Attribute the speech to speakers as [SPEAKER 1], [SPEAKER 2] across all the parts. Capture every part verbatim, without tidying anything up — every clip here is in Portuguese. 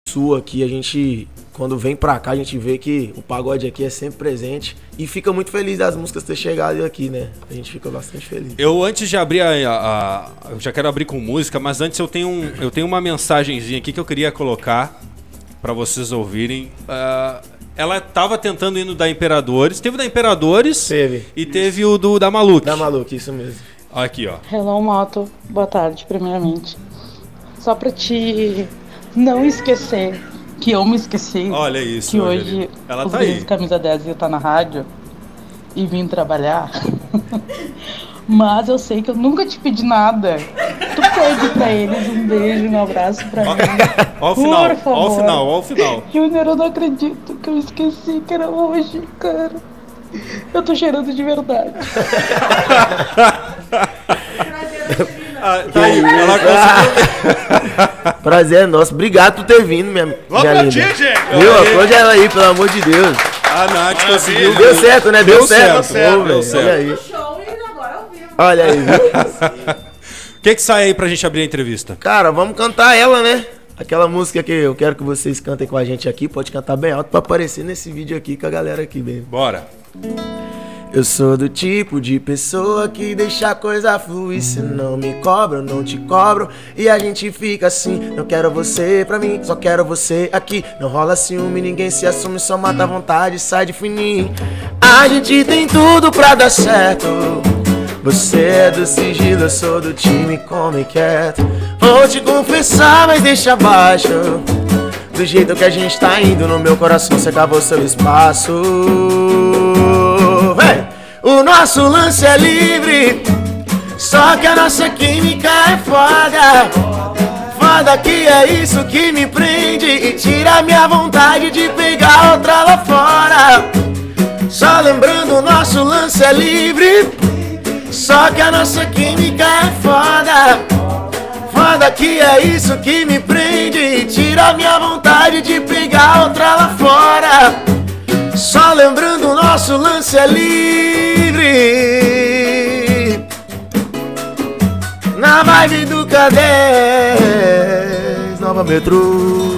[SPEAKER 1] Sul aqui, a gente, quando vem pra cá, a gente vê que o pagode aqui é sempre presente e fica muito feliz das músicas ter chegado aqui, né? A gente fica bastante feliz.
[SPEAKER 2] Eu, antes de abrir a, a, a... Eu já quero abrir com música, mas antes eu tenho, um, eu tenho uma mensagenzinha aqui que eu queria colocar pra vocês ouvirem. Uh, ela tava tentando ir no da Imperadores. Teve o da Imperadores.
[SPEAKER 1] Teve.
[SPEAKER 2] E teve o do da Maluk.
[SPEAKER 1] Da Maluk, isso mesmo.
[SPEAKER 2] Aqui, ó.
[SPEAKER 3] Hello, Moto. Boa tarde, primeiramente. Só pra te não esquecer que eu me esqueci.
[SPEAKER 2] Olha isso,
[SPEAKER 3] que
[SPEAKER 2] Angelina.
[SPEAKER 3] hoje
[SPEAKER 2] Ela
[SPEAKER 3] os
[SPEAKER 2] tá
[SPEAKER 3] guris
[SPEAKER 2] aí.
[SPEAKER 3] de Camisa dez ia estar na rádio e vim trabalhar. Mas eu sei que eu nunca te pedi nada. Tu pede pra eles um beijo, um abraço pra mim.
[SPEAKER 2] Ó o final,
[SPEAKER 3] Por favor.
[SPEAKER 2] ó o final, ó o final.
[SPEAKER 3] Júnior, eu não acredito que eu esqueci que era hoje, cara. Eu tô cheirando de verdade.
[SPEAKER 2] Ah, tá aí, ela conseguiu.
[SPEAKER 1] Prazer é nosso. Obrigado por ter vindo, minha, minha linda.
[SPEAKER 4] Ti, gente.
[SPEAKER 1] Viu? Aplaude ela aí, pelo amor de Deus.
[SPEAKER 2] A Nath conseguiu.
[SPEAKER 1] Deu certo, né? Deu,
[SPEAKER 2] Deu
[SPEAKER 1] certo.
[SPEAKER 2] certo,
[SPEAKER 1] Pô,
[SPEAKER 2] deu
[SPEAKER 1] velho,
[SPEAKER 2] certo.
[SPEAKER 1] Olha aí.
[SPEAKER 5] Show e agora ao vivo.
[SPEAKER 1] Olha aí, viu?
[SPEAKER 2] O que que sai aí pra gente abrir a entrevista?
[SPEAKER 1] Cara, vamos cantar ela, né? Aquela música que eu quero que vocês cantem com a gente aqui. Pode cantar bem alto pra aparecer nesse vídeo aqui com a galera aqui, bem.
[SPEAKER 2] Bora.
[SPEAKER 1] Eu sou do tipo de pessoa que deixa a coisa fluir. Se não me cobra, eu não te cobro. E a gente fica assim. Não quero você pra mim, só quero você aqui. Não rola ciúme, ninguém se assume, só mata a vontade, sai de fininho. A gente tem tudo pra dar certo. Você é do sigilo, eu sou do time, come quieto. Vou te confessar, mas deixa abaixo. Do jeito que a gente tá indo, no meu coração você cavou seu espaço. Vem! O nosso lance é livre, só que a nossa química é foda. Foda que é isso que me prende e tira minha vontade de pegar outra lá fora. Só lembrando, o nosso lance é livre, só que a nossa química é foda. Foda que é isso que me prende e tira minha vontade de pegar outra lá fora. Só lembrando, o nosso lance é livre. Na vibe do K dez, Nova Metrô.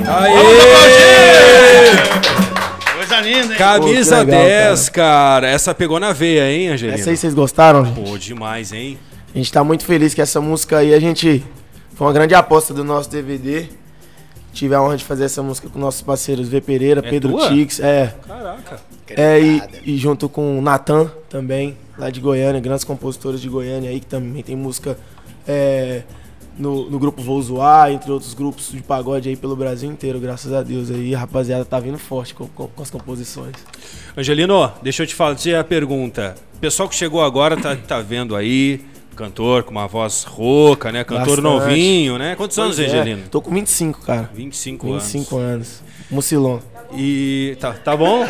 [SPEAKER 2] Aê!
[SPEAKER 4] Coisa linda, hein?
[SPEAKER 2] Camisa
[SPEAKER 1] Pô, que legal,
[SPEAKER 2] dez, cara. Essa pegou na veia, hein, Angelina?
[SPEAKER 1] Essa aí vocês gostaram, gente?
[SPEAKER 2] Pô, demais, hein?
[SPEAKER 1] A gente tá muito feliz que essa música aí, a gente... Foi uma grande aposta do nosso D V D. Tive a honra de fazer essa música com nossos parceiros V Pereira,
[SPEAKER 2] É
[SPEAKER 1] Pedro
[SPEAKER 2] tua?
[SPEAKER 1] Tix, é.
[SPEAKER 2] Caraca.
[SPEAKER 1] É, e, e junto com o Natan também, lá de Goiânia, grandes compositores de Goiânia aí, que também tem música é, no, no grupo Vou Zoar, entre outros grupos de pagode aí pelo Brasil inteiro, graças a Deus aí, a rapaziada tá vindo forte com, com, com as composições.
[SPEAKER 2] Angelino, deixa eu te fazer a pergunta. O pessoal que chegou agora tá, tá vendo aí, cantor com uma voz rouca, né? Cantor
[SPEAKER 1] Bastante.
[SPEAKER 2] novinho, né? Quantos anos,
[SPEAKER 1] Pois é,
[SPEAKER 2] Angelino?
[SPEAKER 1] tô com vinte e cinco, cara.
[SPEAKER 2] vinte e cinco,
[SPEAKER 1] vinte e cinco anos. Mucilon.
[SPEAKER 2] E tá, tá bom?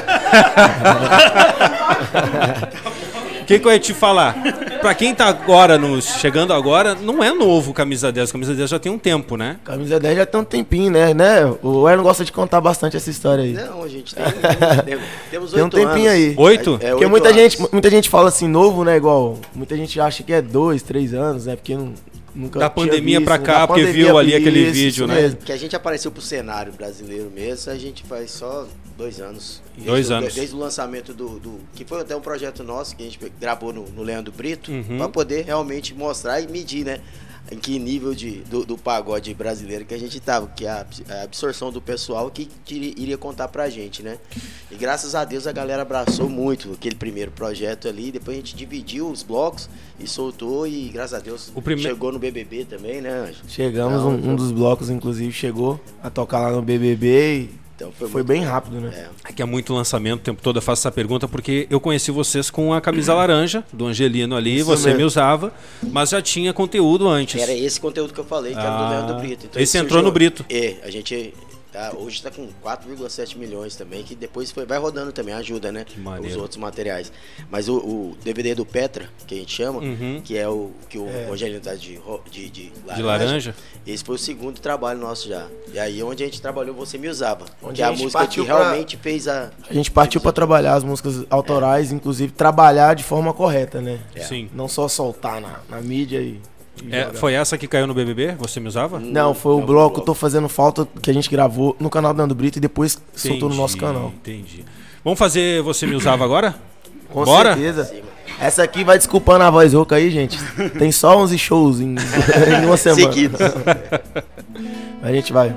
[SPEAKER 2] O que, que eu ia te falar? Pra quem tá agora, nos, chegando agora, não é novo o Camisa dez. Camisa dez já tem um tempo, né?
[SPEAKER 1] Camisa dez já tem um tempinho, né? né? O Erno gosta de contar bastante essa história aí.
[SPEAKER 6] Não, a gente tem, tem temos
[SPEAKER 1] Tem um
[SPEAKER 6] oito
[SPEAKER 1] tempinho
[SPEAKER 6] anos.
[SPEAKER 1] aí.
[SPEAKER 2] Oito?
[SPEAKER 6] É, é
[SPEAKER 1] Porque
[SPEAKER 6] oito
[SPEAKER 1] muita
[SPEAKER 6] anos.
[SPEAKER 1] gente, muita gente fala assim, novo, né? Igual, muita gente acha que é dois, três anos, né? Porque não, nunca
[SPEAKER 2] Da
[SPEAKER 1] tinha
[SPEAKER 2] pandemia
[SPEAKER 1] visto,
[SPEAKER 2] pra
[SPEAKER 1] né?
[SPEAKER 2] cá,
[SPEAKER 1] Da
[SPEAKER 2] porque
[SPEAKER 1] pandemia,
[SPEAKER 2] viu ali aquele
[SPEAKER 1] isso,
[SPEAKER 2] vídeo,
[SPEAKER 1] isso
[SPEAKER 2] né?
[SPEAKER 1] mesmo.
[SPEAKER 6] Que a gente apareceu pro cenário brasileiro mesmo, a gente faz só dois anos.
[SPEAKER 2] Dois
[SPEAKER 6] desde,
[SPEAKER 2] anos.
[SPEAKER 6] Desde o lançamento do, do... Que foi até um projeto nosso que a gente gravou no, no Leandro Brito,
[SPEAKER 2] Uhum.
[SPEAKER 6] pra poder realmente mostrar e medir, né? Em que nível de, do, do pagode brasileiro que a gente tava, que a, a absorção do pessoal que tiri- iria contar pra gente, né? E graças a Deus a galera abraçou muito aquele primeiro projeto ali, depois a gente dividiu os blocos e soltou e graças a Deus
[SPEAKER 2] O prime-
[SPEAKER 6] chegou no B B B também, né, Anjo?
[SPEAKER 1] Chegamos,
[SPEAKER 6] Então,
[SPEAKER 1] um, um dos blocos, inclusive, chegou a tocar lá no B B B e
[SPEAKER 6] Então
[SPEAKER 1] foi,
[SPEAKER 6] muito
[SPEAKER 1] bem
[SPEAKER 6] bom.
[SPEAKER 1] rápido, né?
[SPEAKER 6] É.
[SPEAKER 2] É que é muito lançamento, o tempo todo eu faço essa pergunta porque eu conheci vocês com a camisa laranja do Angelino ali,
[SPEAKER 1] Isso
[SPEAKER 2] você
[SPEAKER 1] mesmo.
[SPEAKER 2] me usava, mas já tinha conteúdo antes.
[SPEAKER 6] Era esse conteúdo que eu falei, que era
[SPEAKER 2] Ah,
[SPEAKER 6] do Leandro Brito. Então,
[SPEAKER 2] esse
[SPEAKER 6] ele
[SPEAKER 2] entrou no Brito.
[SPEAKER 6] É, a gente tá, hoje está com quatro vírgula sete milhões também, que depois foi, vai rodando também, ajuda, né?
[SPEAKER 2] Que maneiro.
[SPEAKER 6] Os outros materiais. Mas o, o D V D do Petra, que a gente chama,
[SPEAKER 2] Uhum.
[SPEAKER 6] que é o que o Angelino tá de, ro- de, de, laranja,
[SPEAKER 2] De laranja?
[SPEAKER 6] esse foi o segundo trabalho nosso já. E aí onde a gente trabalhou, você me usava.
[SPEAKER 1] Onde
[SPEAKER 6] que é
[SPEAKER 1] a
[SPEAKER 6] a
[SPEAKER 1] gente
[SPEAKER 6] música que
[SPEAKER 1] partiu pra-
[SPEAKER 6] realmente fez a...
[SPEAKER 1] A gente partiu pra trabalhar as músicas autorais, inclusive trabalhar de forma correta, né?
[SPEAKER 6] É.
[SPEAKER 2] Sim.
[SPEAKER 1] Não só soltar na, na mídia e
[SPEAKER 2] É, foi essa que caiu no B B B? Você me usava?
[SPEAKER 1] Não, foi o
[SPEAKER 6] Não,
[SPEAKER 1] bloco
[SPEAKER 6] bloco.
[SPEAKER 1] Tô Fazendo Falta, que a gente gravou no canal do Nando Brito e depois soltou no nosso canal.
[SPEAKER 2] Entendi. Vamos fazer Você Me Usava agora?
[SPEAKER 1] Com
[SPEAKER 2] Bora?
[SPEAKER 1] certeza. Essa aqui vai desculpando a voz rouca aí, gente. Tem só onze shows em, em uma semana.
[SPEAKER 6] Seguidos.
[SPEAKER 1] A gente vai.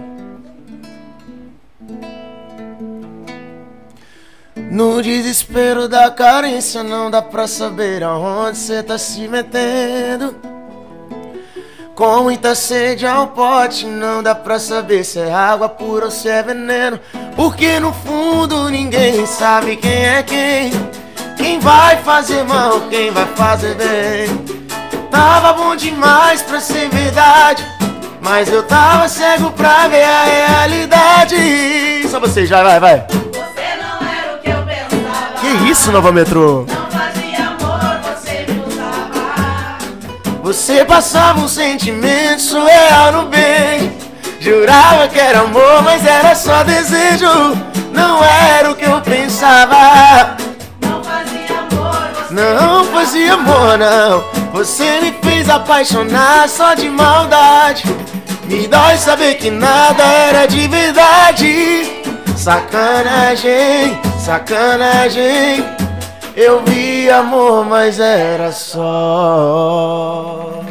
[SPEAKER 1] No desespero da carência não dá pra saber aonde cê tá se metendo. Com muita sede ao pote não dá pra saber se é água pura ou se é veneno. Porque no fundo ninguém sabe quem é quem. Quem vai fazer mal, quem vai fazer bem. Tava bom demais pra ser verdade, mas eu tava cego pra ver a realidade. Só você já, vai, vai.
[SPEAKER 5] Você não era o que eu pensava.
[SPEAKER 1] Que isso, Nova Metrô?
[SPEAKER 5] Não fazia amor, você me usava.
[SPEAKER 1] Você passava um sentimento surreal no bem. Jurava que era amor, mas era só desejo. Não era o que eu pensava.
[SPEAKER 5] Não fazia amor, você
[SPEAKER 1] Não fazia amor, não. Você me fez apaixonar só de maldade. Me dói saber que nada era de verdade. Sacanagem, sacanagem. Eu vi amor, mas era só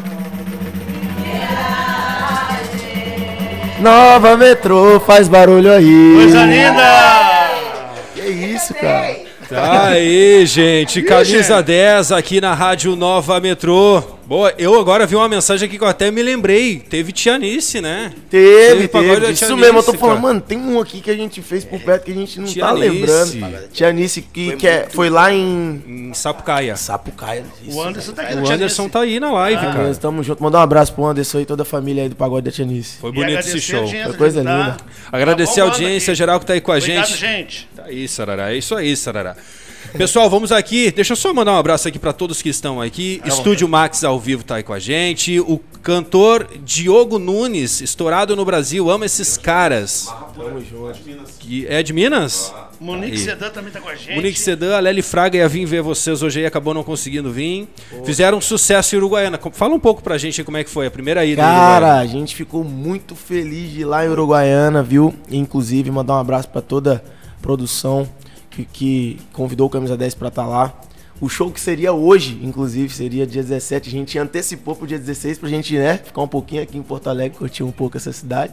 [SPEAKER 1] Nova Metrô, faz barulho aí.
[SPEAKER 4] Coisa linda!
[SPEAKER 1] Que isso, cara.
[SPEAKER 2] Tá aí, gente. Camisa dez aqui na Rádio Nova Metrô. Boa, eu agora vi uma mensagem aqui que eu até me lembrei. Teve Tianice, né?
[SPEAKER 1] Teve,
[SPEAKER 2] Teve pagode
[SPEAKER 1] teve.
[SPEAKER 2] da
[SPEAKER 1] Isso
[SPEAKER 2] Tianice,
[SPEAKER 1] mesmo, eu tô falando,
[SPEAKER 2] cara.
[SPEAKER 1] mano, tem um aqui que a gente fez por perto que a gente não tá
[SPEAKER 2] Tianice.
[SPEAKER 1] lembrando. Tianice, que,
[SPEAKER 6] Foi
[SPEAKER 1] que é,
[SPEAKER 6] muito-
[SPEAKER 1] foi lá em
[SPEAKER 2] Em Sapucaia.
[SPEAKER 1] Sapucaia. Isso,
[SPEAKER 4] O Anderson tá aqui
[SPEAKER 2] O
[SPEAKER 4] no
[SPEAKER 2] Anderson tá aí na live,
[SPEAKER 1] cara.
[SPEAKER 2] cara.
[SPEAKER 1] Estamos juntos. Mandar um abraço pro Anderson e toda a família aí do Pagode da Tianice.
[SPEAKER 2] Foi
[SPEAKER 4] E
[SPEAKER 2] bonito
[SPEAKER 4] agradecer
[SPEAKER 2] esse
[SPEAKER 4] a
[SPEAKER 2] show.
[SPEAKER 4] audiência
[SPEAKER 1] Foi coisa
[SPEAKER 4] que tá-
[SPEAKER 1] linda.
[SPEAKER 2] Agradecer
[SPEAKER 4] tá
[SPEAKER 2] a
[SPEAKER 4] bombando
[SPEAKER 2] audiência
[SPEAKER 4] aqui.
[SPEAKER 2] geral que tá aí com a
[SPEAKER 4] Obrigado,
[SPEAKER 2] gente.
[SPEAKER 4] gente.
[SPEAKER 2] Tá aí, Sarará. É isso aí, Sarará. Pessoal, vamos aqui. Deixa eu só mandar um abraço aqui pra todos que estão aqui. Estúdio Max ao vivo tá aí com a gente. O cantor Diogo Nunes, estourado no Brasil. Ama esses caras. Que é de Minas?
[SPEAKER 4] Monique
[SPEAKER 2] Aí.
[SPEAKER 4] Sedan também tá com a gente.
[SPEAKER 2] Monique Sedan, a Lely Fraga ia vir ver vocês hoje aí, acabou não conseguindo vir. Fizeram um sucesso em Uruguaiana. Fala um pouco pra gente aí como é que foi a primeira ida em
[SPEAKER 1] Cara,
[SPEAKER 2] Uruguaiana.
[SPEAKER 1] a gente ficou muito feliz de ir lá em Uruguaiana, viu? Inclusive, mandar um abraço pra toda a produção que, que convidou o Camisa dez pra estar lá. O show que seria hoje, inclusive, seria dia dezessete. A gente antecipou pro dia dezesseis pra gente, né, ficar um pouquinho aqui em Porto Alegre, curtir um pouco essa cidade.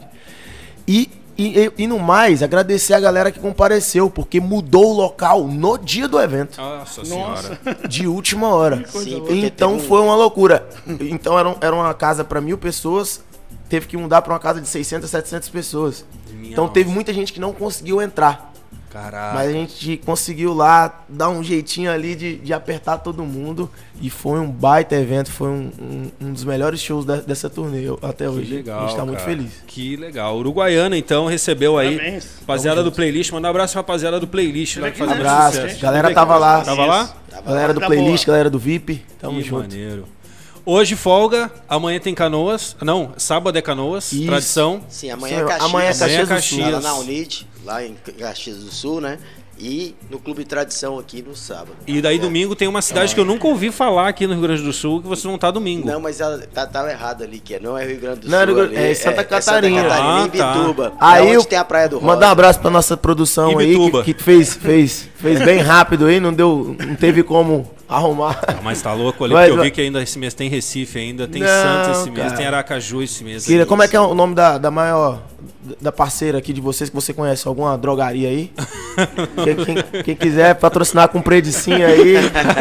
[SPEAKER 1] E, e, e no mais, agradecer a galera que compareceu, porque mudou o local no dia do evento.
[SPEAKER 2] Nossa senhora.
[SPEAKER 1] De última hora.
[SPEAKER 6] Sim, porque
[SPEAKER 1] Então
[SPEAKER 6] teve um-
[SPEAKER 1] foi uma loucura. Então era, um- era uma casa para mil pessoas, teve que mudar para uma casa de seiscentas, setecentas pessoas.
[SPEAKER 2] Minha
[SPEAKER 1] Então
[SPEAKER 2] nossa.
[SPEAKER 1] teve muita gente que não conseguiu entrar.
[SPEAKER 2] Caraca.
[SPEAKER 1] Mas a gente conseguiu lá dar um jeitinho ali de, de apertar todo mundo. E foi um baita evento, foi um, um, um dos melhores shows da- dessa turnê até
[SPEAKER 2] Que
[SPEAKER 1] hoje.
[SPEAKER 2] legal,
[SPEAKER 1] a gente tá muito
[SPEAKER 2] cara.
[SPEAKER 1] feliz.
[SPEAKER 2] Que legal. Uruguaiana, então, recebeu aí.
[SPEAKER 4] Parabéns.
[SPEAKER 2] Rapaziada do Playlist. Mandar um abraço pra rapaziada do Playlist. Vai
[SPEAKER 4] aqui,
[SPEAKER 2] fazer
[SPEAKER 4] né?
[SPEAKER 2] muito
[SPEAKER 1] Abraço.
[SPEAKER 2] sucesso.
[SPEAKER 1] Galera tava lá.
[SPEAKER 2] Tava lá?
[SPEAKER 1] Galera do
[SPEAKER 4] Tá
[SPEAKER 1] playlist,
[SPEAKER 4] boa.
[SPEAKER 1] galera do V I P. Tamo
[SPEAKER 2] Que
[SPEAKER 1] junto.
[SPEAKER 2] maneiro. Hoje folga, amanhã tem Canoas. Não, sábado é Canoas,
[SPEAKER 1] Isso.
[SPEAKER 2] tradição.
[SPEAKER 6] Sim, amanhã
[SPEAKER 1] Sim,
[SPEAKER 6] é Caxias.
[SPEAKER 1] amanhã é
[SPEAKER 2] Caxias do
[SPEAKER 6] Lá
[SPEAKER 2] Sul.
[SPEAKER 6] na Unid, lá em Caxias do Sul, né? E no Clube Tradição aqui no sábado.
[SPEAKER 2] E daí domingo tem uma cidade que eu nunca ouvi falar aqui no Rio Grande do Sul, que vocês vão estar domingo.
[SPEAKER 6] Não, mas ela tá, tava errado ali, que é, não é Rio Grande do
[SPEAKER 1] Não, é
[SPEAKER 6] Sul.
[SPEAKER 1] Rio Grande-
[SPEAKER 6] ali,
[SPEAKER 1] é Santa Catarina.
[SPEAKER 6] Santa Catarina,
[SPEAKER 2] Ah,
[SPEAKER 6] em
[SPEAKER 2] tá.
[SPEAKER 6] Bituba.
[SPEAKER 1] Aí
[SPEAKER 6] é
[SPEAKER 1] eu-
[SPEAKER 6] onde tem a Praia do Rosa.
[SPEAKER 1] Mandar um abraço pra nossa produção aí,
[SPEAKER 2] Ibituba.
[SPEAKER 1] que, que fez, fez, fez bem rápido aí, não deu, não teve como arrumar.
[SPEAKER 2] Mas tá louco ali,
[SPEAKER 1] Vai,
[SPEAKER 2] porque eu
[SPEAKER 1] vai.
[SPEAKER 2] vi que ainda esse mês tem Recife ainda, tem
[SPEAKER 1] Não,
[SPEAKER 2] Santos esse mês,
[SPEAKER 1] cara.
[SPEAKER 2] tem Aracaju esse mês.
[SPEAKER 1] Queria, como é que é o nome da, da maior, da parceira aqui de vocês, que você conhece? Alguma drogaria aí? quem, quem- quem quiser patrocinar com predicinho aí,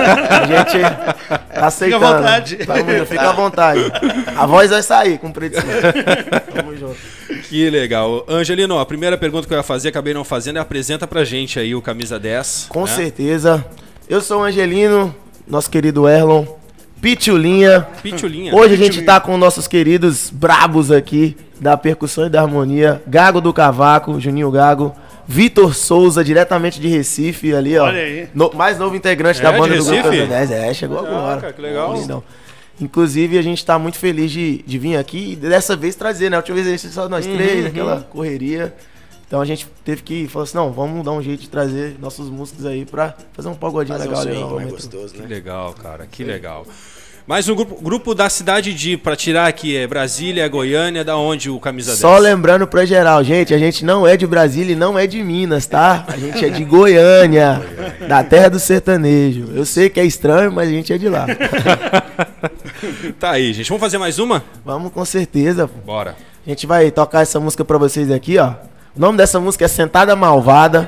[SPEAKER 1] a gente tá aceitando.
[SPEAKER 4] à vontade.
[SPEAKER 1] Tamo junto, fica à vontade. A voz vai sair com predicinho. Tamo junto.
[SPEAKER 2] Que legal. Angelino, a primeira pergunta que eu ia fazer, acabei não fazendo, é apresenta pra gente aí o Camisa dez.
[SPEAKER 1] Com
[SPEAKER 2] né?
[SPEAKER 1] certeza. Eu sou o Angelino, nosso querido Erlon, Pitulinha.
[SPEAKER 2] Pitulinha.
[SPEAKER 1] Hoje a gente tá com nossos queridos brabos aqui da percussão e da harmonia, Gago do Cavaco, Juninho Gago, Vitor Souza, diretamente de Recife, ali, ó.
[SPEAKER 4] Olha aí.
[SPEAKER 1] No- mais novo integrante
[SPEAKER 2] É,
[SPEAKER 1] da
[SPEAKER 2] de
[SPEAKER 1] banda do Grupo
[SPEAKER 2] Recife?
[SPEAKER 1] Camisa dez. É, chegou
[SPEAKER 2] Caraca,
[SPEAKER 1] agora.
[SPEAKER 2] que legal.
[SPEAKER 1] Lindão. Inclusive, a gente tá muito feliz de, de vir aqui e dessa vez trazer, né? A última vez a gente só nós
[SPEAKER 2] Uhum,
[SPEAKER 1] três, aquela correria. Então a gente teve que falar assim, não, vamos dar um jeito de trazer nossos músicos aí pra fazer um pagodinho
[SPEAKER 6] Fazer um
[SPEAKER 1] legal ali.
[SPEAKER 6] swing mais
[SPEAKER 1] novamente.
[SPEAKER 6] gostoso,
[SPEAKER 2] Que
[SPEAKER 6] né?
[SPEAKER 2] legal, cara, que legal. Mas o grupo, grupo da cidade de, pra tirar aqui, é Brasília, Goiânia, da onde o Camisa
[SPEAKER 1] Só
[SPEAKER 2] dez?
[SPEAKER 1] lembrando pra geral, gente, a gente não é de Brasília e não é de Minas, tá? A gente é de Goiânia, da terra do sertanejo. Eu sei que é estranho, mas a gente é de lá.
[SPEAKER 2] Tá aí, gente. Vamos fazer mais uma?
[SPEAKER 1] Vamos com certeza.
[SPEAKER 2] Bora.
[SPEAKER 1] A gente vai tocar essa música pra vocês aqui, ó. O nome dessa música é Sentada Malvada.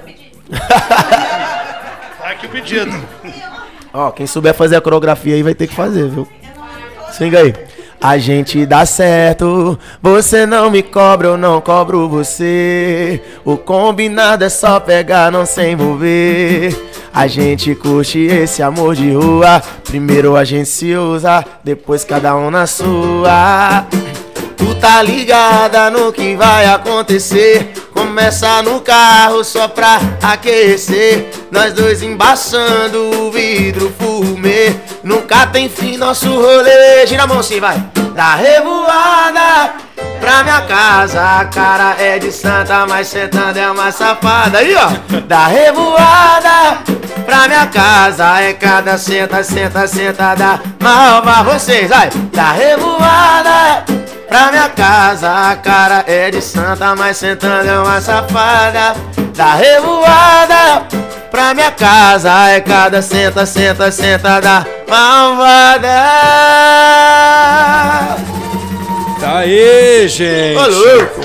[SPEAKER 4] Tá aqui o pedido.
[SPEAKER 1] Ó, quem souber fazer a coreografia aí vai ter que fazer, viu? Swinga aí. A gente dá certo, você não me cobra, eu não cobro você. O combinado é só pegar, não se envolver. A gente curte esse amor de rua. Primeiro a gente se usa, depois cada um na sua. Tu tá ligada no que vai acontecer. Começa no carro só pra aquecer. Nós dois embaçando o vidro fumê. Nunca tem fim nosso rolê. Gira a mão assim, vai. Da revoada pra minha casa. A cara é de santa, mas sentando é uma safada. Aí, ó. Da revoada pra minha casa. É cada senta, senta, sentada. Malva vocês, vai. Da revoada pra minha casa, a cara é de santa, mas sentando é uma safada. Da revoada pra minha casa, é cada senta, senta, sentada, malvada.
[SPEAKER 2] Tá aí, gente.
[SPEAKER 1] Ô, louco.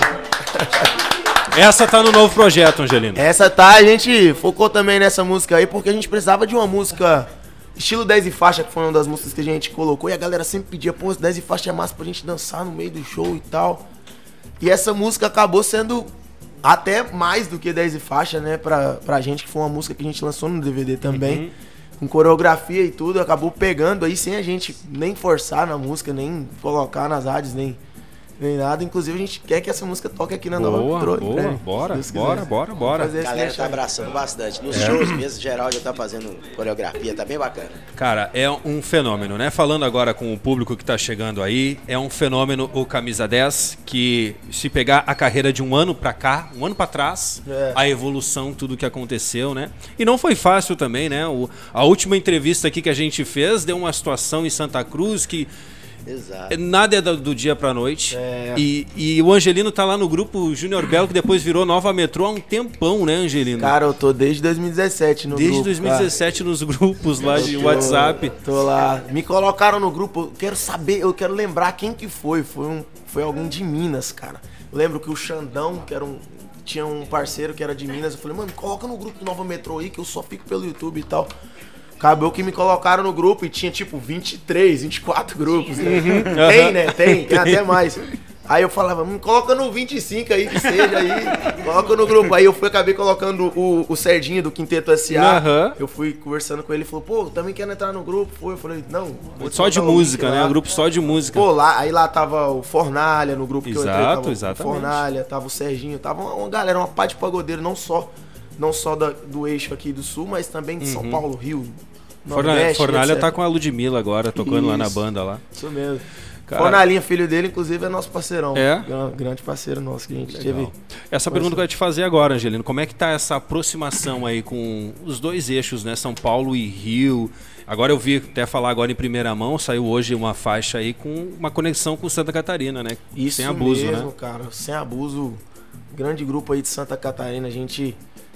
[SPEAKER 2] Essa tá no novo projeto, Angelino.
[SPEAKER 1] Essa tá, a gente focou também nessa música aí, porque a gente precisava de uma música estilo dez e faixa, que foi uma das músicas que a gente colocou. E a galera sempre pedia, pô, dez e faixa é massa pra gente dançar no meio do show e tal. E essa música acabou sendo até mais do que dez e faixa, né, pra, pra gente, que foi uma música que a gente lançou no D V D também. Uhum. Com coreografia e tudo, acabou pegando aí sem a gente nem forçar na música, nem colocar nas rádios, nem, nem nada. Inclusive a gente quer que essa música toque aqui na
[SPEAKER 2] boa,
[SPEAKER 1] Nova Controle.
[SPEAKER 2] Boa,
[SPEAKER 1] né?
[SPEAKER 2] bora, bora, bora, bora.
[SPEAKER 6] A galera tá abraçando bastante. Nos
[SPEAKER 2] é.
[SPEAKER 6] shows mesmo, geral já tá fazendo coreografia, tá bem bacana.
[SPEAKER 2] Cara, é um fenômeno, né? Falando agora com o público que tá chegando aí, é um fenômeno o Camisa dez, que se pegar a carreira de um ano pra cá, um ano pra trás, é. a evolução, tudo que aconteceu, né? E não foi fácil também, né? O, a última entrevista aqui que a gente fez deu uma situação em Santa Cruz que
[SPEAKER 6] Exato.
[SPEAKER 2] Nada é do, do dia pra noite.
[SPEAKER 1] É.
[SPEAKER 2] E, e o Angelino tá lá no grupo Júnior Belo, que depois virou Nova Metrô há um tempão, né, Angelino?
[SPEAKER 1] Cara, eu tô desde dois mil e dezessete no
[SPEAKER 2] desde
[SPEAKER 1] grupo.
[SPEAKER 2] Desde dois mil e dezessete cara. Nos grupos lá eu de
[SPEAKER 1] tô,
[SPEAKER 2] WhatsApp.
[SPEAKER 1] Tô lá. Me colocaram no grupo, eu quero saber, eu quero lembrar quem que foi. Foi, um, foi alguém de Minas, cara. Eu lembro que o Xandão, que era um... Tinha um parceiro que era de Minas. Eu falei, mano, coloca no grupo do Nova Metrô aí, que eu só fico pelo YouTube e tal. Acabou que me colocaram no grupo e tinha tipo vinte e três, vinte e quatro grupos. Né? Uhum. Tem, né? Tem, tem até mais. Aí eu falava, hum, coloca no vinte e cinco aí, que seja aí. Coloca no grupo. Aí eu fui, acabei colocando o, o Serdinho do Quinteto S A. Uhum. Eu fui conversando com ele, ele falou, pô, também quero entrar no grupo. Foi, eu falei, não.
[SPEAKER 2] Só de música, né? O grupo só de música.
[SPEAKER 1] Pô, lá, aí lá tava o Fornalha no grupo que
[SPEAKER 2] Exato,
[SPEAKER 1] eu entrei. Tava
[SPEAKER 2] exatamente.
[SPEAKER 1] O Fornalha, tava o Serginho, tava uma, uma galera, uma pá de pagodeiro, não só, não só da, do eixo aqui do Sul, mas também de São uhum. Paulo, Rio.
[SPEAKER 2] Fornalha, Fornalha tá com a Ludmilla agora, tocando isso, lá na banda lá.
[SPEAKER 1] Isso mesmo. Cara, Fornalinha, filho dele, inclusive, é nosso parceirão.
[SPEAKER 2] É?
[SPEAKER 1] Grande parceiro nosso que a gente Legal. teve.
[SPEAKER 2] Essa pergunta que eu ia te fazer agora, Angelino, como é que tá essa aproximação aí com os dois eixos, né? São Paulo e Rio. Agora eu vi até falar agora em primeira mão, saiu hoje uma faixa aí com uma conexão com Santa Catarina, né?
[SPEAKER 1] Isso
[SPEAKER 2] sem abuso,
[SPEAKER 1] mesmo,
[SPEAKER 2] né?
[SPEAKER 1] cara. Sem abuso. Grande grupo aí de Santa Catarina, a gente...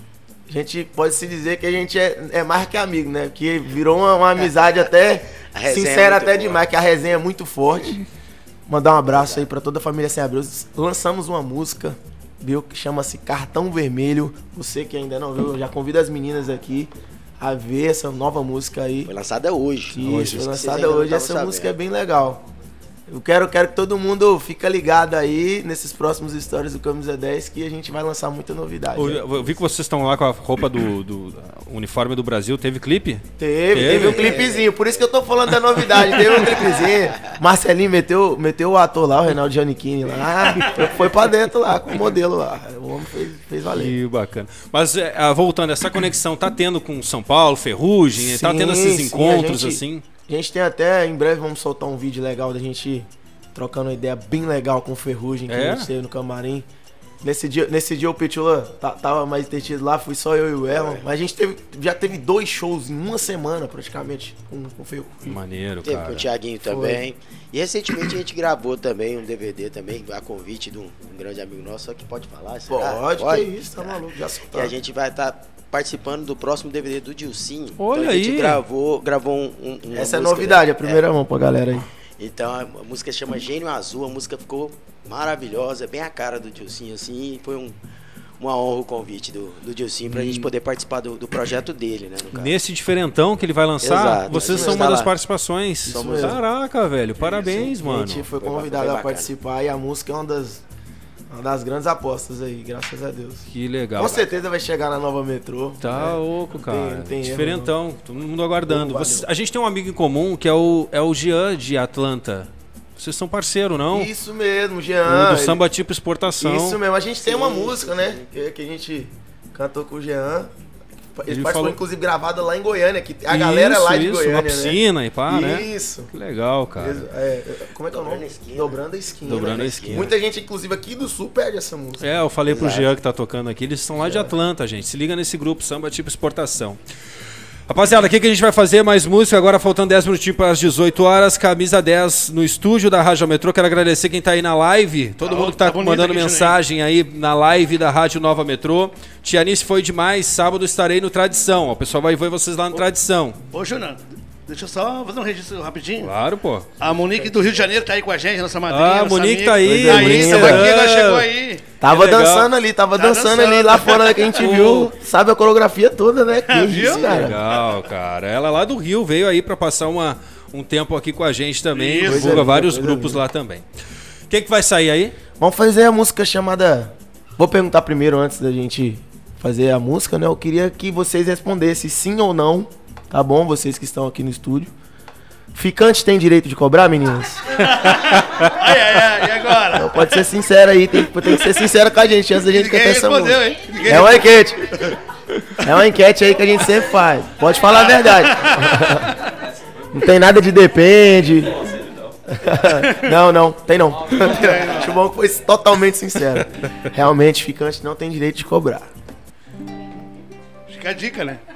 [SPEAKER 1] A gente pode se dizer que a gente é, é mais que amigo, né? Porque virou uma, uma amizade até sincera, é até boa. demais, que a resenha é muito forte. Mandar um abraço aí pra toda a família Sem Abril. Lançamos uma música, viu? Que chama-se Cartão Vermelho. Você que ainda não viu, eu já convido as meninas aqui a ver essa nova música aí.
[SPEAKER 6] Foi lançada hoje.
[SPEAKER 1] Isso,
[SPEAKER 6] hoje.
[SPEAKER 1] foi lançada hoje. Essa sabendo. música é bem legal. Eu quero, quero que todo mundo fique ligado aí nesses próximos stories do Camisa dez, que a gente vai lançar muita novidade.
[SPEAKER 2] Eu, eu vi que vocês estão lá com a roupa do, do uniforme do Brasil. Teve clipe?
[SPEAKER 1] Teve, teve, teve um clipezinho. Por isso que eu tô falando da novidade. Teve um clipezinho. Marcelinho meteu, meteu o ator lá, o Reinaldo Giannichini lá. Foi pra dentro lá, com o modelo lá. O homem fez, fez valer.
[SPEAKER 2] Que bacana. Mas é, voltando, essa conexão tá tendo com São Paulo, Ferrugem? Sim, tá tendo esses sim, encontros
[SPEAKER 1] gente,
[SPEAKER 2] assim?
[SPEAKER 1] A gente tem até, em breve vamos soltar um vídeo legal da gente trocando uma ideia bem legal com o Ferrugem, que é? a gente teve no camarim. Nesse dia, nesse dia o Petula tá, tava mais entretido lá, fui só eu e o Erlon. Mas a gente teve, já teve dois shows em uma semana, praticamente, com, com o Feio.
[SPEAKER 2] Maneiro,
[SPEAKER 6] Teve
[SPEAKER 2] cara.
[SPEAKER 6] com o Thiaguinho também. E recentemente a gente gravou também um D V D também, a convite de um, um grande amigo nosso, só que pode falar? Será?
[SPEAKER 1] Pode, pode, que isso, tá maluco, já
[SPEAKER 6] E
[SPEAKER 1] soltaram.
[SPEAKER 6] a gente vai estar participando do próximo D V D do Dilcinho.
[SPEAKER 2] Olha
[SPEAKER 6] então a gente
[SPEAKER 2] aí.
[SPEAKER 6] gravou, gravou um, um, uma
[SPEAKER 1] Essa é
[SPEAKER 6] música,
[SPEAKER 1] novidade,
[SPEAKER 6] né?
[SPEAKER 1] a primeira mão pra galera aí.
[SPEAKER 6] Então a, a música chama Gênio Azul, a música ficou maravilhosa, bem a cara do Dilcinho, assim, e foi um, uma honra o convite do, do Dilcinho pra gente poder participar do, do projeto dele, né? No caso.
[SPEAKER 2] Nesse diferentão que ele vai lançar,
[SPEAKER 6] Exato,
[SPEAKER 2] vocês
[SPEAKER 6] a
[SPEAKER 2] são
[SPEAKER 6] gente
[SPEAKER 2] uma
[SPEAKER 6] tá
[SPEAKER 2] das
[SPEAKER 6] lá.
[SPEAKER 2] participações.
[SPEAKER 6] Somos-
[SPEAKER 2] Caraca, velho, parabéns,
[SPEAKER 1] A
[SPEAKER 2] mano.
[SPEAKER 1] gente foi
[SPEAKER 6] Foi
[SPEAKER 1] convidado
[SPEAKER 6] bacana,
[SPEAKER 1] a
[SPEAKER 6] foi bacana.
[SPEAKER 1] participar e a música é uma das, uma das grandes apostas aí, graças a Deus.
[SPEAKER 2] Que legal.
[SPEAKER 1] Com certeza vai chegar na nova metrô.
[SPEAKER 2] Tá
[SPEAKER 1] né?
[SPEAKER 2] louco,
[SPEAKER 1] Não tem-
[SPEAKER 2] cara.
[SPEAKER 1] não tem erro,
[SPEAKER 2] Diferentão, todo mundo aguardando.
[SPEAKER 1] Pô, valeu.
[SPEAKER 2] Vocês- a gente tem um amigo em comum que é o, é o Jean de Atlanta. Vocês são parceiro, não?
[SPEAKER 1] Isso mesmo,
[SPEAKER 2] O
[SPEAKER 1] Jean.
[SPEAKER 2] do
[SPEAKER 1] ele-
[SPEAKER 2] samba tipo exportação.
[SPEAKER 1] Isso mesmo, a gente tem uma
[SPEAKER 6] Sim,
[SPEAKER 1] música, né?
[SPEAKER 6] sim.
[SPEAKER 1] Que, que a gente cantou com o Jean. Ele,
[SPEAKER 2] Ele
[SPEAKER 1] participou,
[SPEAKER 2] falou-
[SPEAKER 1] inclusive, gravada lá em Goiânia, que a galera é lá de
[SPEAKER 2] isso,
[SPEAKER 1] Goiânia,
[SPEAKER 2] uma piscina
[SPEAKER 1] né?
[SPEAKER 2] e pá, né?
[SPEAKER 1] Isso.
[SPEAKER 2] Que legal, cara.
[SPEAKER 1] É, como é que é o
[SPEAKER 6] Dobrando
[SPEAKER 1] nome?
[SPEAKER 6] a esquina.
[SPEAKER 1] Dobrando a esquina.
[SPEAKER 2] Dobrando
[SPEAKER 1] né?
[SPEAKER 2] a esquina.
[SPEAKER 1] Muita gente, inclusive, aqui do Sul pede essa música.
[SPEAKER 2] É, eu falei pro
[SPEAKER 6] Exato.
[SPEAKER 2] Jean que tá tocando aqui, eles são lá de Atlanta, gente. Se liga nesse grupo samba tipo exportação. Rapaziada, o que, que a gente vai fazer? Mais música, agora faltando dez minutinhos para as dezoito horas, camisa dez no estúdio da Rádio Metrô. Quero agradecer quem tá aí na live, todo
[SPEAKER 4] Tá,
[SPEAKER 2] mundo que tá,
[SPEAKER 4] tá bonito
[SPEAKER 2] mandando
[SPEAKER 4] aqui,
[SPEAKER 2] mensagem aí na live da Rádio Nova Metrô. Tianice foi demais, sábado estarei no Tradição. O pessoal vai ver vocês lá no Tradição.
[SPEAKER 4] Ô, Júnior, deixa eu só fazer um registro rapidinho.
[SPEAKER 2] Claro, pô.
[SPEAKER 4] A Monique do Rio de Janeiro tá aí com a gente, nossa madrinha.
[SPEAKER 2] Ah, a
[SPEAKER 4] nossa
[SPEAKER 2] Monique
[SPEAKER 4] amiga.
[SPEAKER 2] tá aí,
[SPEAKER 4] Tá aí,
[SPEAKER 1] Monique.
[SPEAKER 4] estamos aqui, ela chegou aí.
[SPEAKER 1] Tava
[SPEAKER 2] legal.
[SPEAKER 1] dançando ali, tava
[SPEAKER 4] Tá
[SPEAKER 1] dançando,
[SPEAKER 4] dançando.
[SPEAKER 1] ali lá fora que a gente viu. Sabe a coreografia toda, né? Que
[SPEAKER 4] Viu?
[SPEAKER 1] isso, cara.
[SPEAKER 2] Legal, cara. Ela lá do Rio veio aí pra passar uma, um tempo aqui com a gente também.
[SPEAKER 4] Isso.
[SPEAKER 2] Divulga
[SPEAKER 1] Coisa linda,
[SPEAKER 2] vários
[SPEAKER 1] coisa
[SPEAKER 2] grupos
[SPEAKER 1] linda.
[SPEAKER 2] lá também. O que, que vai sair aí?
[SPEAKER 1] Vamos fazer a música chamada... Vou perguntar primeiro, antes da gente fazer a música, né? Eu queria que vocês respondessem sim ou não, tá bom? Vocês que estão aqui no estúdio. Ficante tem direito de cobrar, meninas?
[SPEAKER 4] Ai, ai, ai, e agora?
[SPEAKER 1] Então pode ser sincero aí, tem, tem que ser sincero com a gente antes da gente
[SPEAKER 4] Ninguém
[SPEAKER 1] cantar essa
[SPEAKER 4] respondeu,
[SPEAKER 1] música.
[SPEAKER 4] hein? Ninguém
[SPEAKER 1] É uma enquete. É uma enquete aí que a gente sempre faz. Pode falar a verdade. Não tem nada de depende. Não, não, tem não. Acho bom que foi totalmente sincero. Realmente, ficante não tem direito de cobrar.
[SPEAKER 4] Fica a dica, né?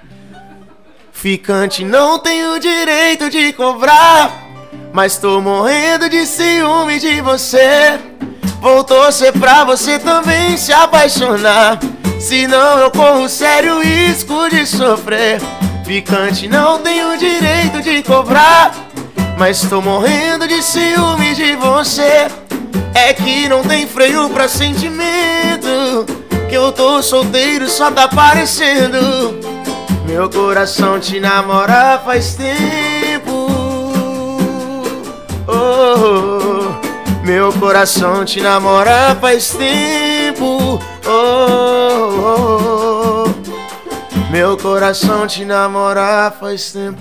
[SPEAKER 1] Ficante não tem o direito de cobrar, mas tô morrendo de ciúme de você. Vou torcer pra você também se apaixonar, senão eu corro sério risco de sofrer. Ficante não tem o direito de cobrar, mas tô morrendo de ciúme de você. É que não tem freio pra sentimento, que eu tô solteiro só tá parecendo. Meu coração te namora faz tempo. Oh, oh, oh. Meu coração te namora faz tempo. Oh, oh, oh. Meu coração te namora faz tempo.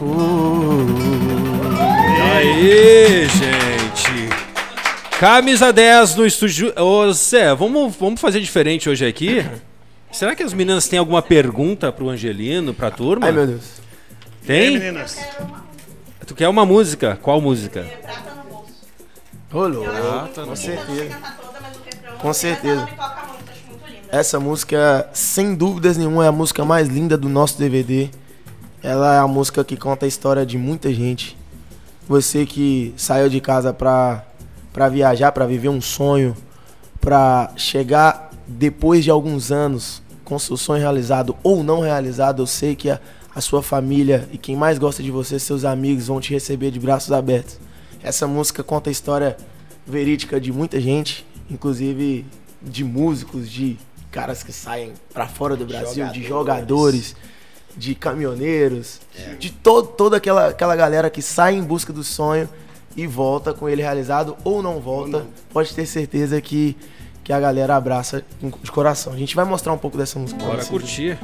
[SPEAKER 2] Aí, gente. Camisa dez no estúdio. Ô, Zé, vamos, vamos fazer diferente hoje aqui? Será que as meninas têm alguma pergunta pro Angelino, pra turma?
[SPEAKER 1] Ai, meu Deus.
[SPEAKER 4] E aí,
[SPEAKER 2] Tem?
[SPEAKER 4] meninas?
[SPEAKER 2] Tu quer uma música? Qual música?
[SPEAKER 5] Prata no bolso.
[SPEAKER 1] Rolou.
[SPEAKER 2] Prata no
[SPEAKER 1] Com
[SPEAKER 2] bolso.
[SPEAKER 1] certeza.
[SPEAKER 5] Cantar toda, mas o refrão-
[SPEAKER 1] Com certeza.
[SPEAKER 5] Essa ela me toca muito, acho muito linda.
[SPEAKER 1] Essa música, sem dúvidas nenhuma, é a música mais linda do nosso D V D. Ela é a música que conta a história de muita gente. Você que saiu de casa pra, pra viajar, pra viver um sonho, pra chegar depois de alguns anos com seu sonho realizado ou não realizado, eu sei que a, a sua família e quem mais gosta de você, seus amigos, vão te receber de braços abertos. Essa música conta a história verídica de muita gente, inclusive de músicos, de caras que saem pra fora do Brasil, de jogadores, de caminhoneiros, de todo, toda aquela, aquela galera que sai em busca do sonho e volta com ele realizado ou não volta. Pode ter certeza que, que a galera abraça de coração. A gente vai mostrar um pouco dessa música. pra
[SPEAKER 2] Bora
[SPEAKER 1] vocês.
[SPEAKER 2] curtir.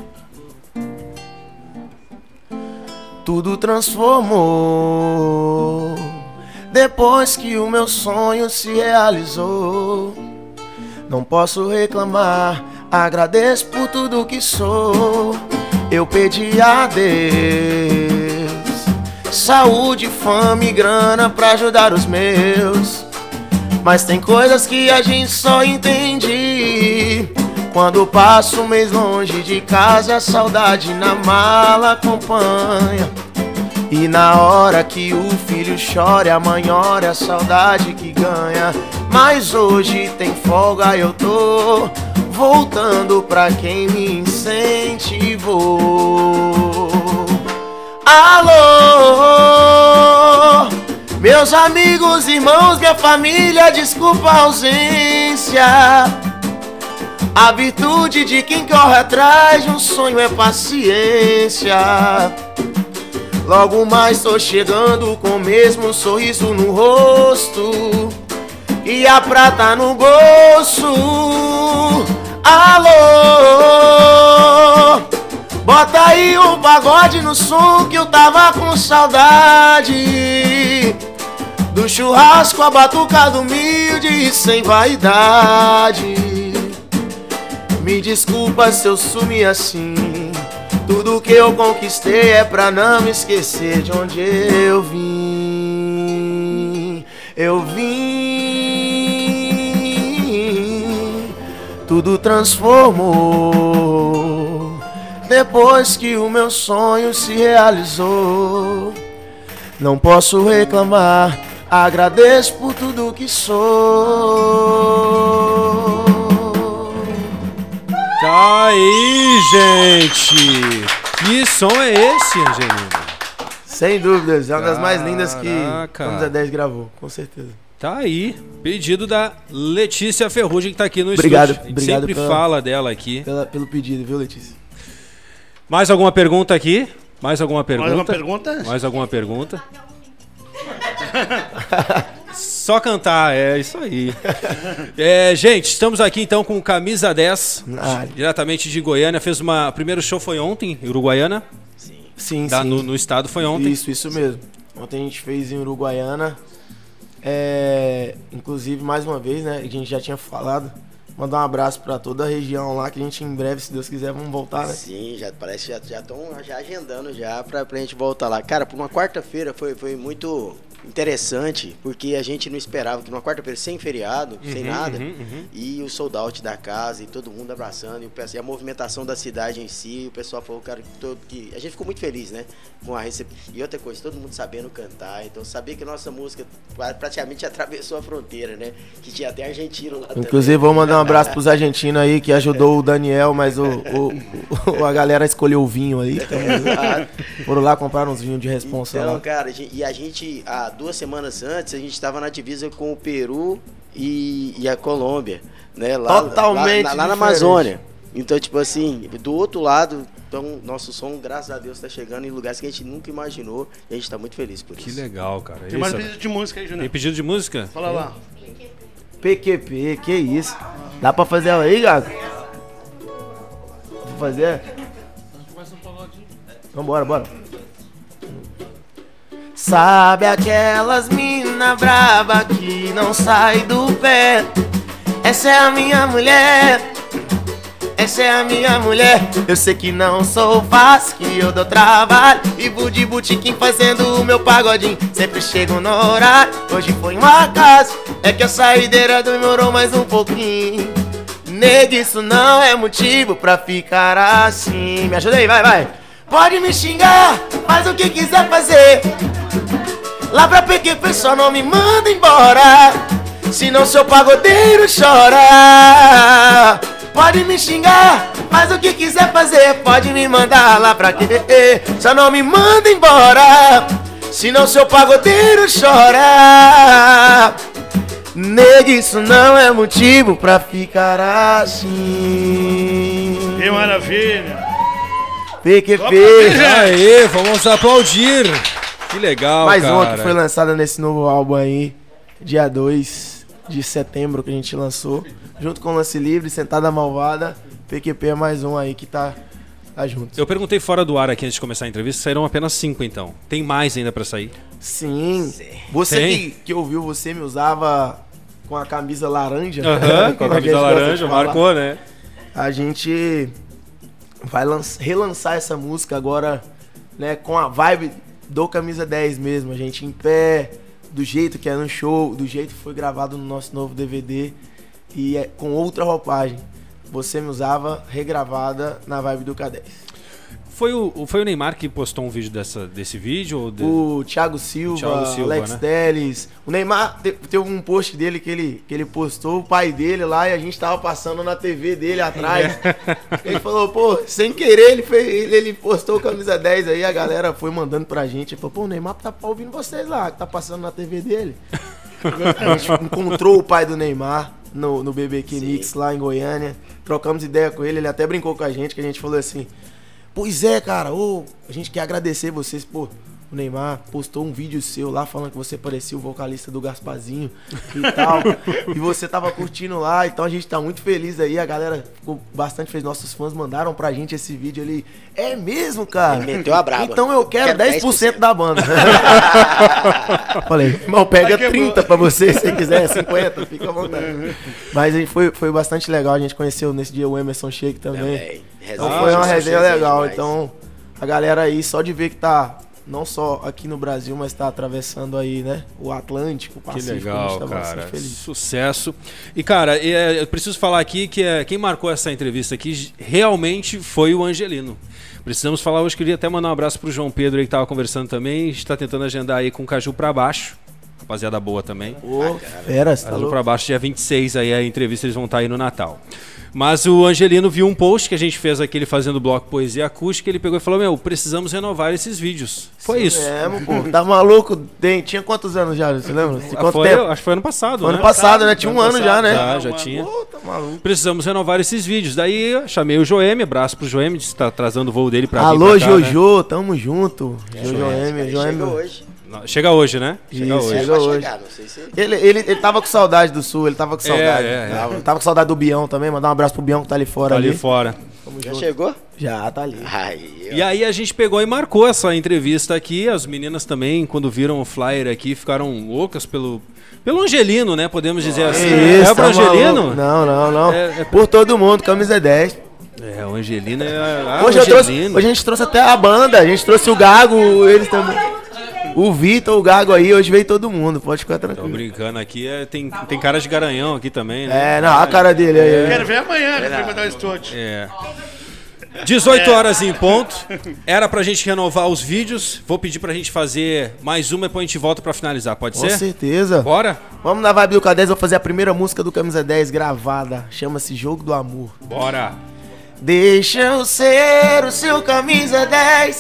[SPEAKER 1] Tudo transformou depois que o meu sonho se realizou. Não posso reclamar, agradeço por tudo que sou. Eu pedi a Deus saúde, fama e grana pra ajudar os meus. Mas tem coisas que a gente só entende Quando passo um mês longe de casa, a saudade na mala acompanha. E na hora que o filho chora, a mãe ora, a saudade que ganha. Mas hoje tem folga, eu tô voltando pra quem me incentivou. Alô, meus amigos, irmãos, minha família, desculpa a ausência. A virtude de quem corre atrás de um sonho é paciência. Logo mais tô chegando com o mesmo sorriso no rosto e a prata no bolso. Alô, bota aí o pagode no som que eu tava com saudade. Do churrasco, a batucada humilde e sem vaidade. Me desculpa se eu sumi assim. Tudo que eu conquistei é pra não me esquecer de onde eu vim. Eu vim, tudo transformou depois que o meu sonho se realizou. Não posso reclamar, agradeço por tudo que sou.
[SPEAKER 2] Tá aí, gente! Que som é esse, Angelina?
[SPEAKER 1] Sem dúvidas, é uma das mais lindas que
[SPEAKER 2] Caraca.
[SPEAKER 1] Camisa dez gravou, com certeza.
[SPEAKER 2] Tá aí, pedido da Letícia Ferrugem, que tá aqui no
[SPEAKER 1] Obrigado,
[SPEAKER 2] estúdio. A gente
[SPEAKER 1] obrigado
[SPEAKER 2] sempre
[SPEAKER 1] pela-
[SPEAKER 2] fala dela aqui.
[SPEAKER 1] Pela, pelo pedido, viu, Letícia?
[SPEAKER 2] Mais alguma pergunta aqui? Mais alguma pergunta?
[SPEAKER 4] Mais uma pergunta?
[SPEAKER 2] Mais alguma pergunta? Só cantar, é isso aí. É, gente, estamos aqui então com o Camisa dez,
[SPEAKER 1] Na área.
[SPEAKER 2] diretamente de Goiânia. Fez uma. O primeiro show foi ontem, em Uruguaiana.
[SPEAKER 1] Sim,
[SPEAKER 2] Da-
[SPEAKER 1] sim.
[SPEAKER 2] no, no estado foi ontem.
[SPEAKER 1] Isso, isso mesmo. Ontem a gente fez em Uruguaiana. É, inclusive, mais uma vez, né? A gente já tinha falado. Mandar um abraço pra toda a região lá, que a gente em breve, se Deus quiser, vamos voltar, né?
[SPEAKER 6] Sim, já parece que já estão já agendando já pra, pra gente voltar lá. Cara, por uma quarta-feira foi, foi muito interessante, porque a gente não esperava que numa quarta-feira sem feriado, sem
[SPEAKER 2] Uhum,
[SPEAKER 6] nada,
[SPEAKER 2] uhum, uhum.
[SPEAKER 6] e o sold out da casa e todo mundo abraçando, e, o, pe- e a movimentação da cidade em si, o pessoal falou, cara, que, todo, que a gente ficou muito feliz, né? Com a recep... E outra coisa, todo mundo sabendo cantar, então sabia que nossa música pra- praticamente atravessou a fronteira, né? Que tinha até argentino lá
[SPEAKER 1] Inclusive, vou mandar um abraço pros argentinos aí, que ajudou o Daniel, mas o, o, o- a galera escolheu o vinho aí. Então,
[SPEAKER 6] também.
[SPEAKER 1] foram lá comprar uns vinhos de responsa
[SPEAKER 6] Então,
[SPEAKER 1] lá.
[SPEAKER 6] cara, a gente- e a gente, há duas semanas antes, a gente estava na divisa com o Peru e, e a Colômbia, né? Lá,
[SPEAKER 1] Totalmente
[SPEAKER 6] lá, lá, lá na
[SPEAKER 1] diferente.
[SPEAKER 6] Amazônia. Então, tipo assim, do outro lado, então, nosso som, graças a Deus, tá chegando em lugares que a gente nunca imaginou e a gente tá muito feliz por
[SPEAKER 2] Que
[SPEAKER 6] isso.
[SPEAKER 2] legal, cara.
[SPEAKER 4] Tem mais
[SPEAKER 2] Isso.
[SPEAKER 4] pedido de música aí,
[SPEAKER 2] Tem
[SPEAKER 4] Júnior.
[SPEAKER 2] pedido de música?
[SPEAKER 4] Fala lá.
[SPEAKER 1] P Q P, que isso? Dá pra fazer ela aí, Gago? Vou fazer? Vambora, bora. Sabe aquelas mina braba que não sai do pé? Essa é a minha mulher. Essa é a minha mulher. Eu sei que não sou fácil, que eu dou trabalho. Vivo de botequim fazendo o meu pagodinho. Sempre chego no horário. Hoje foi um acaso. É que a saideira demorou mais um pouquinho. Nega, isso não é motivo pra ficar assim. Me ajuda aí, vai, vai. Pode me xingar, faz o que quiser fazer. Lá pra P Q P só não me manda embora, senão seu pagodeiro chora. Pode me xingar, faz o que quiser fazer. Pode me mandar lá pra Q P, só não me manda embora, senão seu pagodeiro chora. Nega, isso não é motivo pra ficar assim.
[SPEAKER 4] Que maravilha.
[SPEAKER 1] P Q P.
[SPEAKER 2] Aê, vamos aplaudir. Que legal,
[SPEAKER 1] Mais
[SPEAKER 2] cara.
[SPEAKER 1] uma que foi lançada nesse novo álbum aí, dia dois de setembro, que a gente lançou, junto com o Lance Livre, Sentada Malvada. P Q P é mais um aí que tá, tá junto.
[SPEAKER 2] Eu perguntei fora do ar aqui antes de começar a entrevista, saíram apenas cinco então. Tem mais ainda pra sair?
[SPEAKER 1] Sim. Você
[SPEAKER 2] Tem?
[SPEAKER 1] que, que ouviu, você me usava com a camisa laranja.
[SPEAKER 2] Aham, com
[SPEAKER 1] Como
[SPEAKER 2] a
[SPEAKER 1] é que
[SPEAKER 2] camisa
[SPEAKER 1] gente gosta de
[SPEAKER 2] laranja,
[SPEAKER 1] falar.
[SPEAKER 2] marcou, né?
[SPEAKER 1] A gente vai lanç- relançar essa música agora, né, com a vibe do Camisa dez mesmo. A gente em pé, do jeito que é no show, do jeito que foi gravado no nosso novo D V D e é com outra roupagem. Você Me Usava, regravada na vibe do K dez.
[SPEAKER 2] Foi o, foi o Neymar que postou um vídeo dessa, desse vídeo? Ou de...
[SPEAKER 1] O Thiago Silva,
[SPEAKER 2] o Thiago Silva,
[SPEAKER 1] Alex
[SPEAKER 2] né?
[SPEAKER 1] Telles. O Neymar te- teve um post dele que ele, que ele postou, o pai dele lá, e a gente tava passando na T V dele atrás. Ele falou, pô, sem querer, ele, fez, ele, ele postou o camisa dez aí, a galera foi mandando pra gente. Ele falou, pô, o Neymar tá ouvindo vocês lá, que tá passando na T V dele. A gente encontrou o pai do Neymar no, no B B Q
[SPEAKER 6] Sim.
[SPEAKER 1] Mix lá em Goiânia. Trocamos ideia com ele, ele até brincou com a gente, que a gente falou assim... Pois é, cara, ô, a gente quer agradecer vocês, pô, o Neymar postou um vídeo seu lá falando que você parecia o vocalista do Gasparzinho e tal, e você tava curtindo lá, então a gente tá muito feliz aí, a galera ficou bastante feliz, nossos fãs mandaram pra gente esse vídeo ali, é mesmo, cara?
[SPEAKER 6] Ele meteu a braba.
[SPEAKER 1] Então eu quero,
[SPEAKER 6] Quero
[SPEAKER 1] dez por cento da banda.
[SPEAKER 6] dez
[SPEAKER 1] Falei, irmão, pega
[SPEAKER 4] Vai que
[SPEAKER 1] trinta pra você, se você quiser, cinquenta, fica à vontade. Mas a gente foi, foi bastante legal, a gente conheceu nesse dia o Emerson Sheik também.
[SPEAKER 6] Também.
[SPEAKER 1] Então
[SPEAKER 6] Resenha,
[SPEAKER 1] foi uma
[SPEAKER 6] resenha
[SPEAKER 1] resenha legal.
[SPEAKER 6] demais.
[SPEAKER 1] Então, a galera aí, só de ver que tá não só aqui no Brasil, mas tá atravessando aí, né? O Atlântico, o
[SPEAKER 2] Que
[SPEAKER 1] Pacífico. a
[SPEAKER 2] legal,
[SPEAKER 1] gente tá bastante
[SPEAKER 2] cara.
[SPEAKER 1] feliz.
[SPEAKER 2] Sucesso. E, cara, é, eu preciso falar aqui que é, quem marcou essa entrevista aqui realmente foi o Angelino. Precisamos falar hoje, queria até mandar um abraço pro João Pedro aí que tava conversando também. A gente tá tentando agendar aí com o Caju pra baixo. Rapaziada boa também.
[SPEAKER 1] Ô, fera, você tá
[SPEAKER 2] Caju
[SPEAKER 1] louco?
[SPEAKER 2] pra baixo, dia vinte e seis, aí a entrevista eles vão estar aí no Natal. Mas o Angelino viu um post que a gente fez aqui, ele fazendo o bloco Poesia Acústica, ele pegou e falou, meu, precisamos renovar esses vídeos. Foi isso.
[SPEAKER 1] É, pô, tá maluco? Tem, tinha quantos anos já, você lembra? De
[SPEAKER 2] Ah,
[SPEAKER 1] quanto
[SPEAKER 2] foi,
[SPEAKER 1] tempo?
[SPEAKER 2] acho que foi ano passado,
[SPEAKER 1] Foi ano
[SPEAKER 2] né?
[SPEAKER 1] passado, né? Tinha um
[SPEAKER 2] Ano
[SPEAKER 1] ano já, né?
[SPEAKER 2] Já, já
[SPEAKER 4] Um
[SPEAKER 2] tinha.
[SPEAKER 1] Pô, tá maluco.
[SPEAKER 2] Precisamos renovar esses vídeos. Daí eu chamei o Joeme, abraço pro Joeme, que está trazendo o voo dele pra
[SPEAKER 1] Alô,
[SPEAKER 2] vir pra cá, né?
[SPEAKER 1] Jojo, tamo junto.
[SPEAKER 6] É,
[SPEAKER 1] Jojo
[SPEAKER 6] Joel,
[SPEAKER 1] M,
[SPEAKER 6] ele
[SPEAKER 1] Joel
[SPEAKER 6] chega
[SPEAKER 1] M.
[SPEAKER 6] hoje.
[SPEAKER 2] Não, chega hoje, né? Chega
[SPEAKER 1] Isso,
[SPEAKER 2] hoje.
[SPEAKER 6] É,
[SPEAKER 1] chega
[SPEAKER 6] vai
[SPEAKER 1] hoje.
[SPEAKER 6] chegar, não sei se...
[SPEAKER 1] Ele, ele, ele tava com saudade do Sul, ele tava com saudade.
[SPEAKER 2] é, é.
[SPEAKER 1] Tava, tava com saudade do Bião também, mandar um abraço pro Bião que tá ali fora.
[SPEAKER 2] Tá
[SPEAKER 1] ali.
[SPEAKER 2] ali fora.
[SPEAKER 1] Tamo
[SPEAKER 6] Já
[SPEAKER 1] junto.
[SPEAKER 6] chegou?
[SPEAKER 1] Já, tá ali.
[SPEAKER 6] Aí, ó.
[SPEAKER 2] E aí a gente pegou e marcou essa entrevista aqui. As meninas também, quando viram o flyer aqui, ficaram loucas pelo, pelo Angelino, né? Podemos dizer assim.
[SPEAKER 1] Isso,
[SPEAKER 2] é pro
[SPEAKER 1] tá
[SPEAKER 2] Angelino?
[SPEAKER 1] maluco. Não, não, não.
[SPEAKER 2] É- é-
[SPEAKER 1] Por todo mundo, camisa dez.
[SPEAKER 2] É, o Angelino é. Ah,
[SPEAKER 1] hoje, eu trouxe,
[SPEAKER 2] Angelino.
[SPEAKER 1] hoje a gente trouxe até a banda, a gente trouxe o Gago, eles também. O Vitor, o Gago aí, hoje veio todo mundo, pode ficar
[SPEAKER 2] Tô
[SPEAKER 1] tranquilo.
[SPEAKER 2] brincando aqui, é, tem, tem cara de garanhão aqui também, né?
[SPEAKER 1] É, não, a cara dele aí.
[SPEAKER 4] Quero ver amanhã, né? Vai mandar o estúdio.
[SPEAKER 2] É. dezoito horas em ponto. Era pra gente renovar os vídeos. Vou pedir pra gente fazer mais uma e depois a gente volta pra finalizar. Pode
[SPEAKER 1] Com
[SPEAKER 2] ser?
[SPEAKER 1] certeza.
[SPEAKER 2] Bora?
[SPEAKER 1] Vamos na vibe do K dez, vou fazer a primeira música do Camisa dez gravada. Chama-se Jogo do Amor.
[SPEAKER 2] Bora.
[SPEAKER 1] Deixa eu ser o seu camisa dez,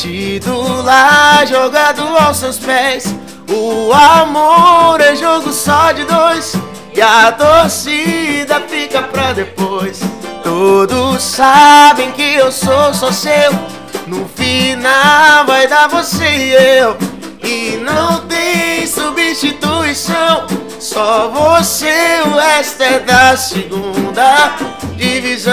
[SPEAKER 1] titular jogado aos seus pés. O amor é jogo só de dois e a torcida fica pra depois. Todos sabem que eu sou só seu, no final vai dar você e eu. E não tem substituição, só você, o resto é da segunda divisão.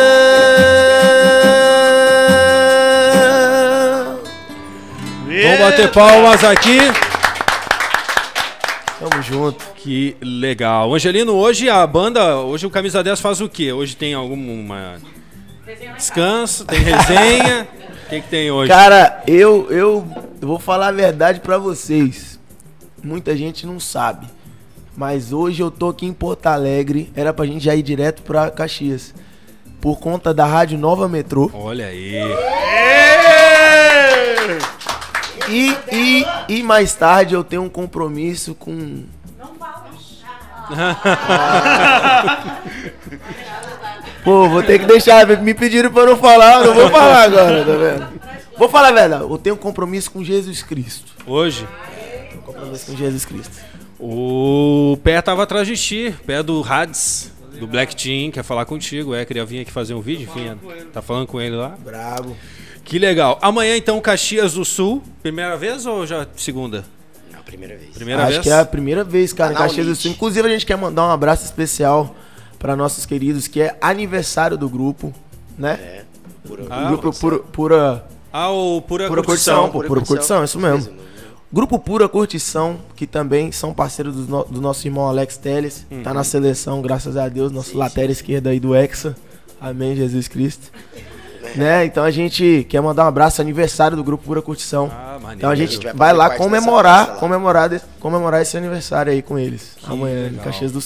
[SPEAKER 2] Vamos bater palmas aqui.
[SPEAKER 1] Tamo junto.
[SPEAKER 2] Que legal. Angelino, hoje a banda, hoje o Camisa dez faz o quê? Hoje tem alguma descanso, tem resenha? O que, que tem hoje?
[SPEAKER 1] Cara, eu, eu vou falar a verdade pra vocês. Muita gente não sabe. Mas hoje eu tô aqui em Porto Alegre. Era pra gente já ir direto pra Caxias. Por conta da Rádio Nova Metrô.
[SPEAKER 2] Olha aí.
[SPEAKER 1] E, e, e mais tarde eu tenho um compromisso com... Pô, vou ter que deixar. Me pediram pra eu não falar, eu não vou falar agora, tá vendo? Vou falar a verdade. Eu tenho um compromisso com Jesus Cristo.
[SPEAKER 2] Hoje,
[SPEAKER 1] Um compromisso com Jesus Cristo.
[SPEAKER 2] o Pé tava atrás de ti, Pé do Hades, do Black Team, quer falar contigo. É, queria vir aqui fazer um vídeo, enfim, tá falando com ele lá.
[SPEAKER 1] Brabo.
[SPEAKER 2] Que legal. Amanhã, então, Caxias do Sul. Primeira vez ou já segunda?
[SPEAKER 6] Não, primeira vez.
[SPEAKER 2] Primeira
[SPEAKER 1] Acho
[SPEAKER 2] vez?
[SPEAKER 1] que é a primeira vez, cara, em
[SPEAKER 6] Canal
[SPEAKER 1] Caxias do
[SPEAKER 6] Elite.
[SPEAKER 1] Sul. Inclusive, a gente quer mandar um abraço especial para nossos queridos, que é aniversário do grupo, né?
[SPEAKER 6] É. Pura,
[SPEAKER 1] O
[SPEAKER 2] Ah,
[SPEAKER 1] grupo Pura, Pura,
[SPEAKER 2] Ah, o Pura,
[SPEAKER 1] Pura
[SPEAKER 2] Curtição.
[SPEAKER 1] Curtição, pô, Pura Curtição, isso mesmo.
[SPEAKER 6] Mesmo.
[SPEAKER 1] Grupo Pura Curtição, que também são parceiros do, no- do nosso irmão Alex Telles. Tá na seleção, graças a Deus, nosso
[SPEAKER 6] Sim,
[SPEAKER 1] lateral esquerdo aí do Hexa. Amém, Jesus Cristo. Né? Então a gente quer mandar um abraço, aniversário do Grupo Pura Curtição.
[SPEAKER 2] Ah, maneiro.
[SPEAKER 1] Então a gente
[SPEAKER 6] A gente vai
[SPEAKER 1] vai
[SPEAKER 6] fazer
[SPEAKER 1] lá
[SPEAKER 6] parte dessa
[SPEAKER 1] comemorar,
[SPEAKER 6] festa lá.
[SPEAKER 1] comemorar, de- comemorar esse aniversário aí com eles. amanhã em
[SPEAKER 2] legal.
[SPEAKER 1] Caxias do Sul.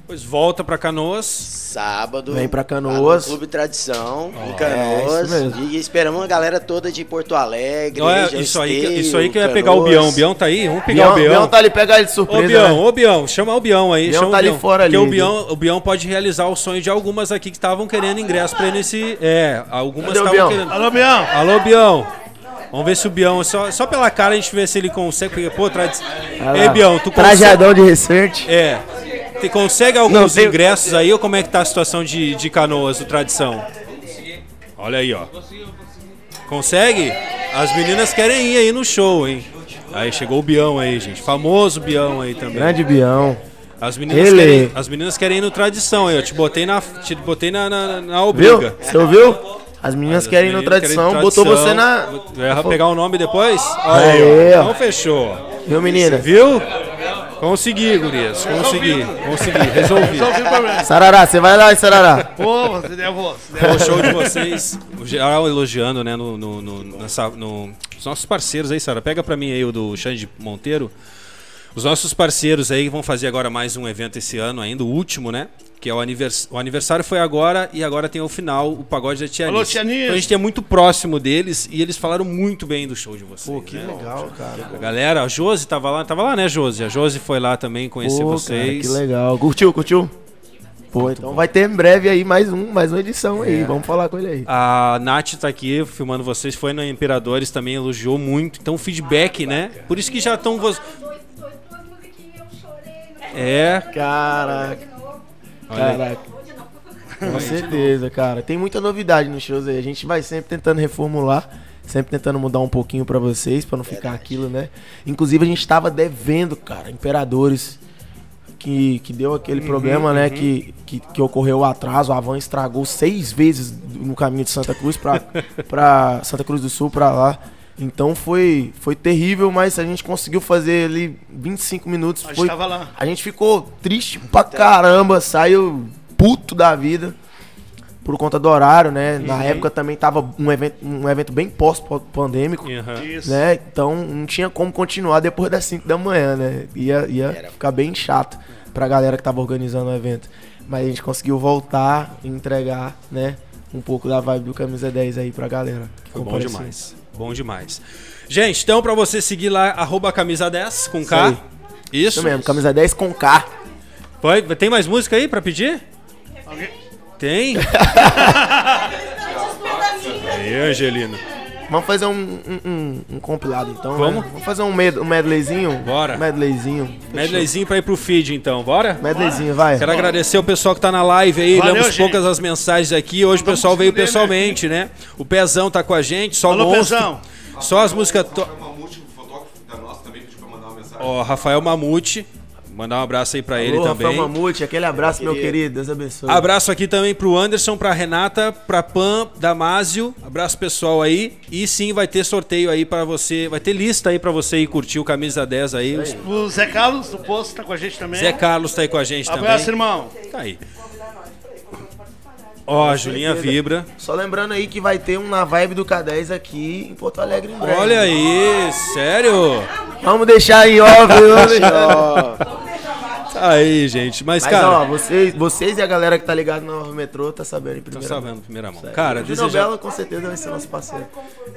[SPEAKER 2] Depois volta pra Canoas.
[SPEAKER 6] Sábado.
[SPEAKER 1] Vem pra
[SPEAKER 6] lá
[SPEAKER 1] Canoas.
[SPEAKER 6] no Clube Tradição,
[SPEAKER 2] Ó,
[SPEAKER 6] em
[SPEAKER 1] é,
[SPEAKER 6] Canoas.
[SPEAKER 1] isso mesmo.
[SPEAKER 6] E esperamos a galera toda de Porto Alegre.
[SPEAKER 2] Não, é,
[SPEAKER 6] região
[SPEAKER 2] isso, aí, que-
[SPEAKER 6] Esteio,
[SPEAKER 2] isso aí que eu ia
[SPEAKER 6] Canoas.
[SPEAKER 2] pegar o Bião. O Bião tá aí? Vamos pegar
[SPEAKER 1] Bião,
[SPEAKER 2] o Bião.
[SPEAKER 1] Bião tá ali, pega ele de
[SPEAKER 2] Ô
[SPEAKER 1] surpresa.
[SPEAKER 2] Bião,
[SPEAKER 1] né?
[SPEAKER 2] ô Bião, chama o Bião aí.
[SPEAKER 1] Bião
[SPEAKER 2] chama
[SPEAKER 1] tá
[SPEAKER 2] o
[SPEAKER 1] ali
[SPEAKER 2] Bião,
[SPEAKER 1] fora
[SPEAKER 2] porque
[SPEAKER 1] ali,
[SPEAKER 2] o Bião, o Bião pode realizar o sonho de algumas aqui que estavam querendo ingresso pra ir nesse... É, algumas
[SPEAKER 1] Cadê o
[SPEAKER 2] estavam
[SPEAKER 1] Bião?
[SPEAKER 2] querendo...
[SPEAKER 4] Alô, Bião.
[SPEAKER 2] Alô, Bião. Vamos ver se o Bião... Só, só pela cara a gente vê se ele consegue... Porque, pô, tradi...
[SPEAKER 1] Olha
[SPEAKER 2] Ei,
[SPEAKER 1] lá,
[SPEAKER 2] Bião, tu consegue...
[SPEAKER 1] Trajadão de research.
[SPEAKER 2] É. Tu consegue alguns
[SPEAKER 1] Não, tem-
[SPEAKER 2] ingressos aí ou como é que tá a situação de, de Canoas, do Tradição? Olha aí, ó. Consegue? As meninas querem ir aí no show, hein? Aí chegou o Bião aí, gente. Famoso Bião aí também.
[SPEAKER 1] Grande Bião.
[SPEAKER 2] As meninas,
[SPEAKER 1] Ele.
[SPEAKER 2] querem, as meninas querem ir no Tradição aí, eu te botei na, te botei na, na, na
[SPEAKER 1] Viu?
[SPEAKER 2] obriga.
[SPEAKER 1] Você ouviu? As meninas
[SPEAKER 2] As
[SPEAKER 1] querem ir no
[SPEAKER 2] meninas
[SPEAKER 1] tradição,
[SPEAKER 2] querem ir no
[SPEAKER 1] botou
[SPEAKER 2] Tradição.
[SPEAKER 1] você na.
[SPEAKER 2] Vai pegar o nome depois? Olha
[SPEAKER 1] Aí,
[SPEAKER 2] aí, ó.
[SPEAKER 1] ó.
[SPEAKER 2] Então fechou.
[SPEAKER 1] Viu, menina?
[SPEAKER 2] Viu? Consegui, gurias. Consegui. Consegui. Resolvi.
[SPEAKER 4] Resolvi o problema.
[SPEAKER 1] Sarará, você vai lá, hein, Sarará?
[SPEAKER 4] Pô, você nervoso.
[SPEAKER 2] O show de vocês, o geral elogiando, né, no, no, no, nessa, no, os nossos parceiros aí, Sara, pega pra mim aí o do Xande Monteiro. Os nossos parceiros aí vão fazer agora mais um evento esse ano ainda, o último, né? Que é o aniversário. O aniversário foi agora e agora tem o final, o Pagode da Tia
[SPEAKER 4] Alô,
[SPEAKER 2] Alice.
[SPEAKER 4] Tia Alice.
[SPEAKER 2] Então a gente é muito próximo deles e eles falaram muito bem do show de vocês.
[SPEAKER 1] Pô, que
[SPEAKER 2] né?
[SPEAKER 1] legal, cara.
[SPEAKER 2] A galera, a Josi tava lá, tava lá, né, Josi? A Josi foi lá também conhecer
[SPEAKER 1] Pô,
[SPEAKER 2] vocês.
[SPEAKER 1] cara, que legal. Curtiu, curtiu? Pô, então vai ter em breve aí mais um, mais uma edição aí.
[SPEAKER 2] É.
[SPEAKER 1] Vamos falar com ele aí.
[SPEAKER 2] A Nath tá aqui filmando vocês, foi na Imperadores também, elogiou muito. Então, feedback, né? Por isso que já estão. Vo... É,
[SPEAKER 1] Caraca,
[SPEAKER 2] olha aí.
[SPEAKER 1] caraca. Com certeza, cara. Tem muita novidade nos shows aí. A gente vai sempre tentando reformular, sempre tentando mudar um pouquinho pra vocês, pra não ficar aquilo, né? Inclusive a gente tava devendo, cara, Imperadores, que, que deu aquele problema, né? Que, que, que ocorreu o atraso. A van estragou seis vezes no caminho de Santa Cruz pra, pra Santa Cruz do Sul, pra lá. Então foi, foi terrível, mas a gente conseguiu fazer ali vinte e cinco minutos.
[SPEAKER 4] A gente
[SPEAKER 1] Foi,
[SPEAKER 4] tava lá.
[SPEAKER 1] a gente ficou triste pra caramba, saiu puto da vida por conta do horário, né? Na época também tava um evento, um evento bem pós-pandêmico,
[SPEAKER 2] Uhum.
[SPEAKER 4] Isso.
[SPEAKER 1] né? Então não tinha como continuar depois das cinco da manhã, né? Ia, ia ficar bem chato pra galera que tava organizando o evento. Mas a gente conseguiu voltar e entregar, né? Um pouco da vibe do Camisa dez aí pra galera. que
[SPEAKER 2] Foi bom
[SPEAKER 1] compareceu.
[SPEAKER 2] demais. Bom demais. Gente, então pra você seguir lá, arroba camisa dez com K.
[SPEAKER 1] aí.
[SPEAKER 2] Isso.
[SPEAKER 1] Isso mesmo, Camisa dez com K.
[SPEAKER 2] Vai, tem mais música aí pra pedir?
[SPEAKER 4] Alguém?
[SPEAKER 2] Tem? Aí, Angelina.
[SPEAKER 1] Vamos fazer um, um, um- um compilado então.
[SPEAKER 2] Vamos?
[SPEAKER 1] Né? Vamos fazer um, med um medleyzinho?
[SPEAKER 2] Bora.
[SPEAKER 1] Medleyzinho. Fechou.
[SPEAKER 2] Medleyzinho pra ir pro feed, então. Bora?
[SPEAKER 1] Medleyzinho, vai.
[SPEAKER 2] Quero agradecer o pessoal que tá na live aí.
[SPEAKER 4] Valeu,
[SPEAKER 2] Lemos
[SPEAKER 4] gente.
[SPEAKER 2] poucas as mensagens aqui. Hoje o
[SPEAKER 4] Vamos
[SPEAKER 2] pessoal veio
[SPEAKER 4] fuder,
[SPEAKER 2] pessoalmente, né? O Pezão tá com a gente, só o
[SPEAKER 4] Alô,
[SPEAKER 2] monstro.
[SPEAKER 4] Pezão.
[SPEAKER 2] Só as músicas. To...
[SPEAKER 7] Mamute, o fotógrafo da nossa, também pediu pra mandar uma mensagem.
[SPEAKER 2] Ó, Rafael Mamute. Mandar um abraço aí pra ele
[SPEAKER 1] Alô,
[SPEAKER 2] também.
[SPEAKER 1] Rafael Mamute, aquele abraço, meu querido. Deus abençoe.
[SPEAKER 2] Abraço aqui também pro Anderson, pra Renata, pra Pam, Damásio. Abraço pessoal aí. E sim, vai ter sorteio aí pra você. Vai ter lista aí pra você ir curtir o Camisa dez aí.
[SPEAKER 4] O Zé Carlos do Poço tá com a gente também.
[SPEAKER 2] Zé Carlos tá aí com a gente
[SPEAKER 4] Abraço,
[SPEAKER 2] também.
[SPEAKER 4] irmão.
[SPEAKER 2] Tá aí. Ó, a Julinha
[SPEAKER 1] certeza.
[SPEAKER 2] vibra.
[SPEAKER 1] Só lembrando aí que vai ter um na vibe do K dez aqui em Porto Alegre em breve.
[SPEAKER 2] Olha aí, sério?
[SPEAKER 1] Vamos deixar aí, óbvio. Vamos deixar.
[SPEAKER 6] Ó,
[SPEAKER 2] Tá aí, gente. Mas,
[SPEAKER 1] Mas
[SPEAKER 2] cara,
[SPEAKER 1] ó, vocês, vocês e a galera que tá ligada no Nova Metrô tá sabendo em
[SPEAKER 2] tô
[SPEAKER 1] primeira
[SPEAKER 2] sabendo
[SPEAKER 1] mão.
[SPEAKER 2] em primeira mão.
[SPEAKER 1] Sério.
[SPEAKER 2] Cara,
[SPEAKER 1] o Júnior
[SPEAKER 2] desejar...
[SPEAKER 1] Belo com certeza vai ser nosso parceiro.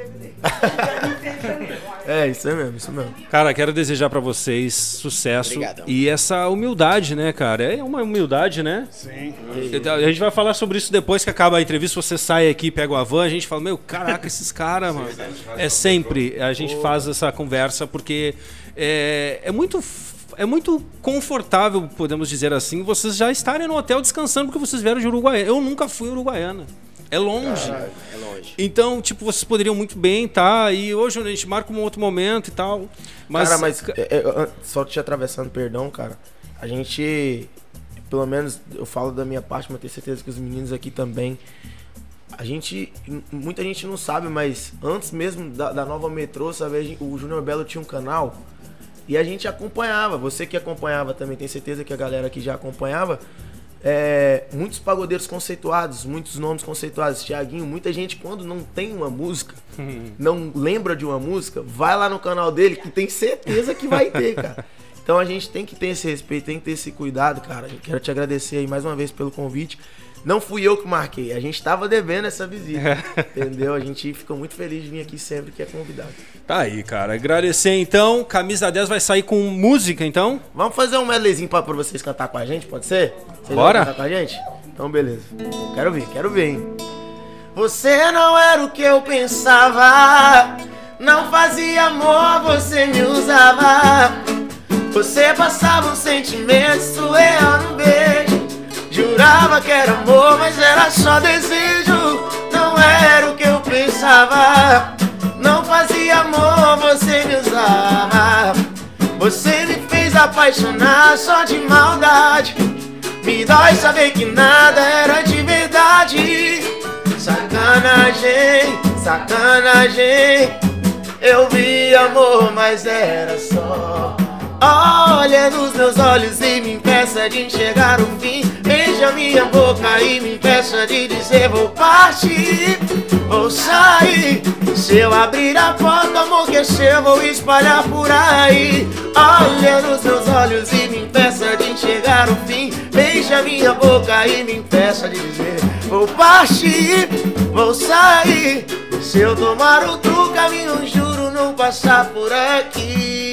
[SPEAKER 1] É, isso aí mesmo, isso mesmo.
[SPEAKER 2] Cara, quero desejar pra vocês sucesso.
[SPEAKER 6] Obrigadão.
[SPEAKER 2] E essa humildade, né, cara? É uma humildade, né?
[SPEAKER 4] Sim.
[SPEAKER 2] A gente vai falar sobre isso depois que acaba a entrevista. Você sai aqui, pega o Avan, a gente fala, meu, caraca, esses caras, mano. É sempre, a gente faz essa conversa porque é, é muito... É muito confortável, podemos dizer assim, vocês já estarem no hotel descansando porque vocês vieram de Uruguaiana. Eu nunca fui Uruguaiana. É longe.
[SPEAKER 6] é longe.
[SPEAKER 2] Então, tipo, vocês poderiam muito bem, tá? E hoje a gente marca um outro momento e tal. Mas,
[SPEAKER 1] Cara, mas é, é, só te atravessando, perdão, cara. A gente, pelo menos eu falo da minha parte, mas tenho certeza que os meninos aqui também. A gente, muita gente não sabe, mas antes mesmo da, da Nova Metrô, sabe, a gente- o Júnior Belo tinha um canal e a gente acompanhava. Você que acompanhava também, tenho certeza que a galera aqui já acompanhava. É, muitos pagodeiros conceituados, muitos nomes conceituados, Thiaguinho, muita gente quando não tem uma música, não lembra de uma música, vai lá no canal dele que tem certeza que vai ter, cara. Então a gente tem que ter esse respeito, tem que ter esse cuidado, cara. Eu quero te agradecer aí mais uma vez pelo convite. Não fui eu que marquei, a gente tava devendo essa visita, entendeu? A gente ficou muito feliz de vir aqui sempre que é convidado.
[SPEAKER 2] Tá aí, cara. Agradecer então. Camisa dez vai sair com música, então?
[SPEAKER 1] Vamos fazer um medleyzinho pra, pra vocês cantar com a gente, pode ser? Vocês
[SPEAKER 2] Bora.
[SPEAKER 1] vão cantar com a gente? Então beleza. Quero ver, quero ver, hein? Você não era o que eu pensava, não fazia amor, você me usava. Você passava um sentimento, surreal no beijo. Jurava que era amor, mas era só desejo. Não era o que eu pensava, não fazia amor, você me usava. Você me fez apaixonar só de maldade. Me dói saber que nada era de verdade. Sacanagem, sacanagem. Eu vi amor, mas era só. Olha nos meus olhos e me impeça de enxergar o fim. Beija minha boca e me impeça de dizer vou partir, vou sair. Se eu abrir a porta, amor que é seu, vou espalhar por aí. Olha nos meus olhos e me impeça de enxergar o fim. Beija minha boca e me impeça de dizer vou partir, vou sair. Se eu tomar outro caminho, juro não passar por aqui.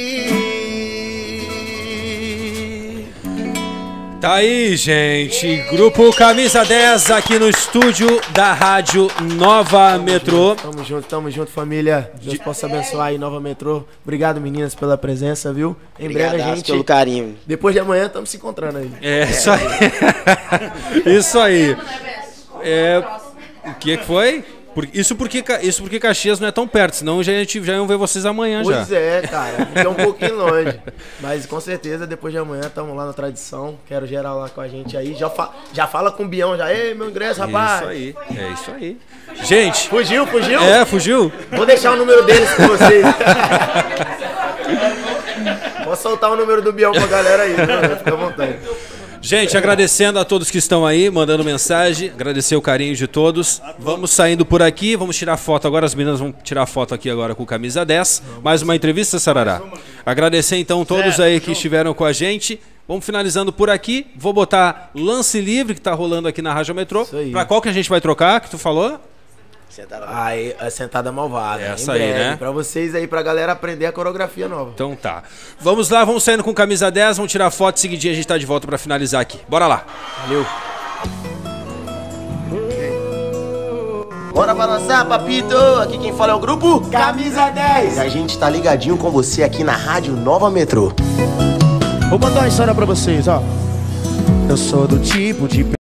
[SPEAKER 2] Tá aí, gente. Grupo Camisa dez aqui no estúdio da Rádio Nova Metrô.
[SPEAKER 1] Tamo junto, tamo junto, família. Deus possa abençoar aí, Nova Metrô. Obrigado, meninas, pela presença, viu? Em breve a
[SPEAKER 6] Obrigadaço
[SPEAKER 1] gente...
[SPEAKER 6] pelo carinho.
[SPEAKER 1] Depois de amanhã estamos se encontrando aí.
[SPEAKER 2] É, isso aí. Isso aí. É, o que que foi? Por- Isso porque, Ca- isso porque Caxias não é tão perto, senão já, a gente já iam ver vocês amanhã já.
[SPEAKER 1] Pois é, cara. Fica um pouquinho longe. Mas com certeza, depois de amanhã, estamos lá na tradição. Quero geral lá com a gente aí. Já, fa... já fala com o Bião, já. Ei, meu ingresso, rapaz.
[SPEAKER 2] Isso aí, é isso aí. Gente,
[SPEAKER 1] Fugiu, fugiu?
[SPEAKER 2] é, fugiu?
[SPEAKER 1] Vou deixar o número deles com vocês. Vou soltar o número do Bião pra galera aí, viu? Fica à vontade.
[SPEAKER 2] Gente, agradecendo a todos que estão aí, mandando mensagem, agradecer o carinho de todos. Vamos saindo por aqui, vamos tirar foto agora, as meninas vão tirar foto aqui agora com o Camisa dez. Mais uma entrevista, Sarará. Agradecer então todos aí que estiveram com a gente. Vamos finalizando por aqui. Vou botar Lance Livre, que tá rolando aqui na Rádio Metrô.
[SPEAKER 1] Isso aí.
[SPEAKER 2] Pra qual que a gente vai trocar, que tu falou?
[SPEAKER 6] Sentada lá.
[SPEAKER 1] Aí, a sentada malvada.
[SPEAKER 2] Essa
[SPEAKER 1] em
[SPEAKER 2] aí,
[SPEAKER 1] breve,
[SPEAKER 2] né?
[SPEAKER 1] Pra vocês aí, pra galera aprender a coreografia nova.
[SPEAKER 2] Então tá. Vamos lá, vamos saindo com Camisa dez, vamos tirar foto, seguidinho a gente tá de volta pra finalizar aqui. Bora lá.
[SPEAKER 1] Valeu.
[SPEAKER 8] Bora balançar, papito! Aqui quem fala é o grupo
[SPEAKER 1] Camisa dez.
[SPEAKER 8] E a gente tá ligadinho com você aqui na Rádio Nova Metrô.
[SPEAKER 1] Vou mandar uma história pra vocês, ó. Eu sou do tipo de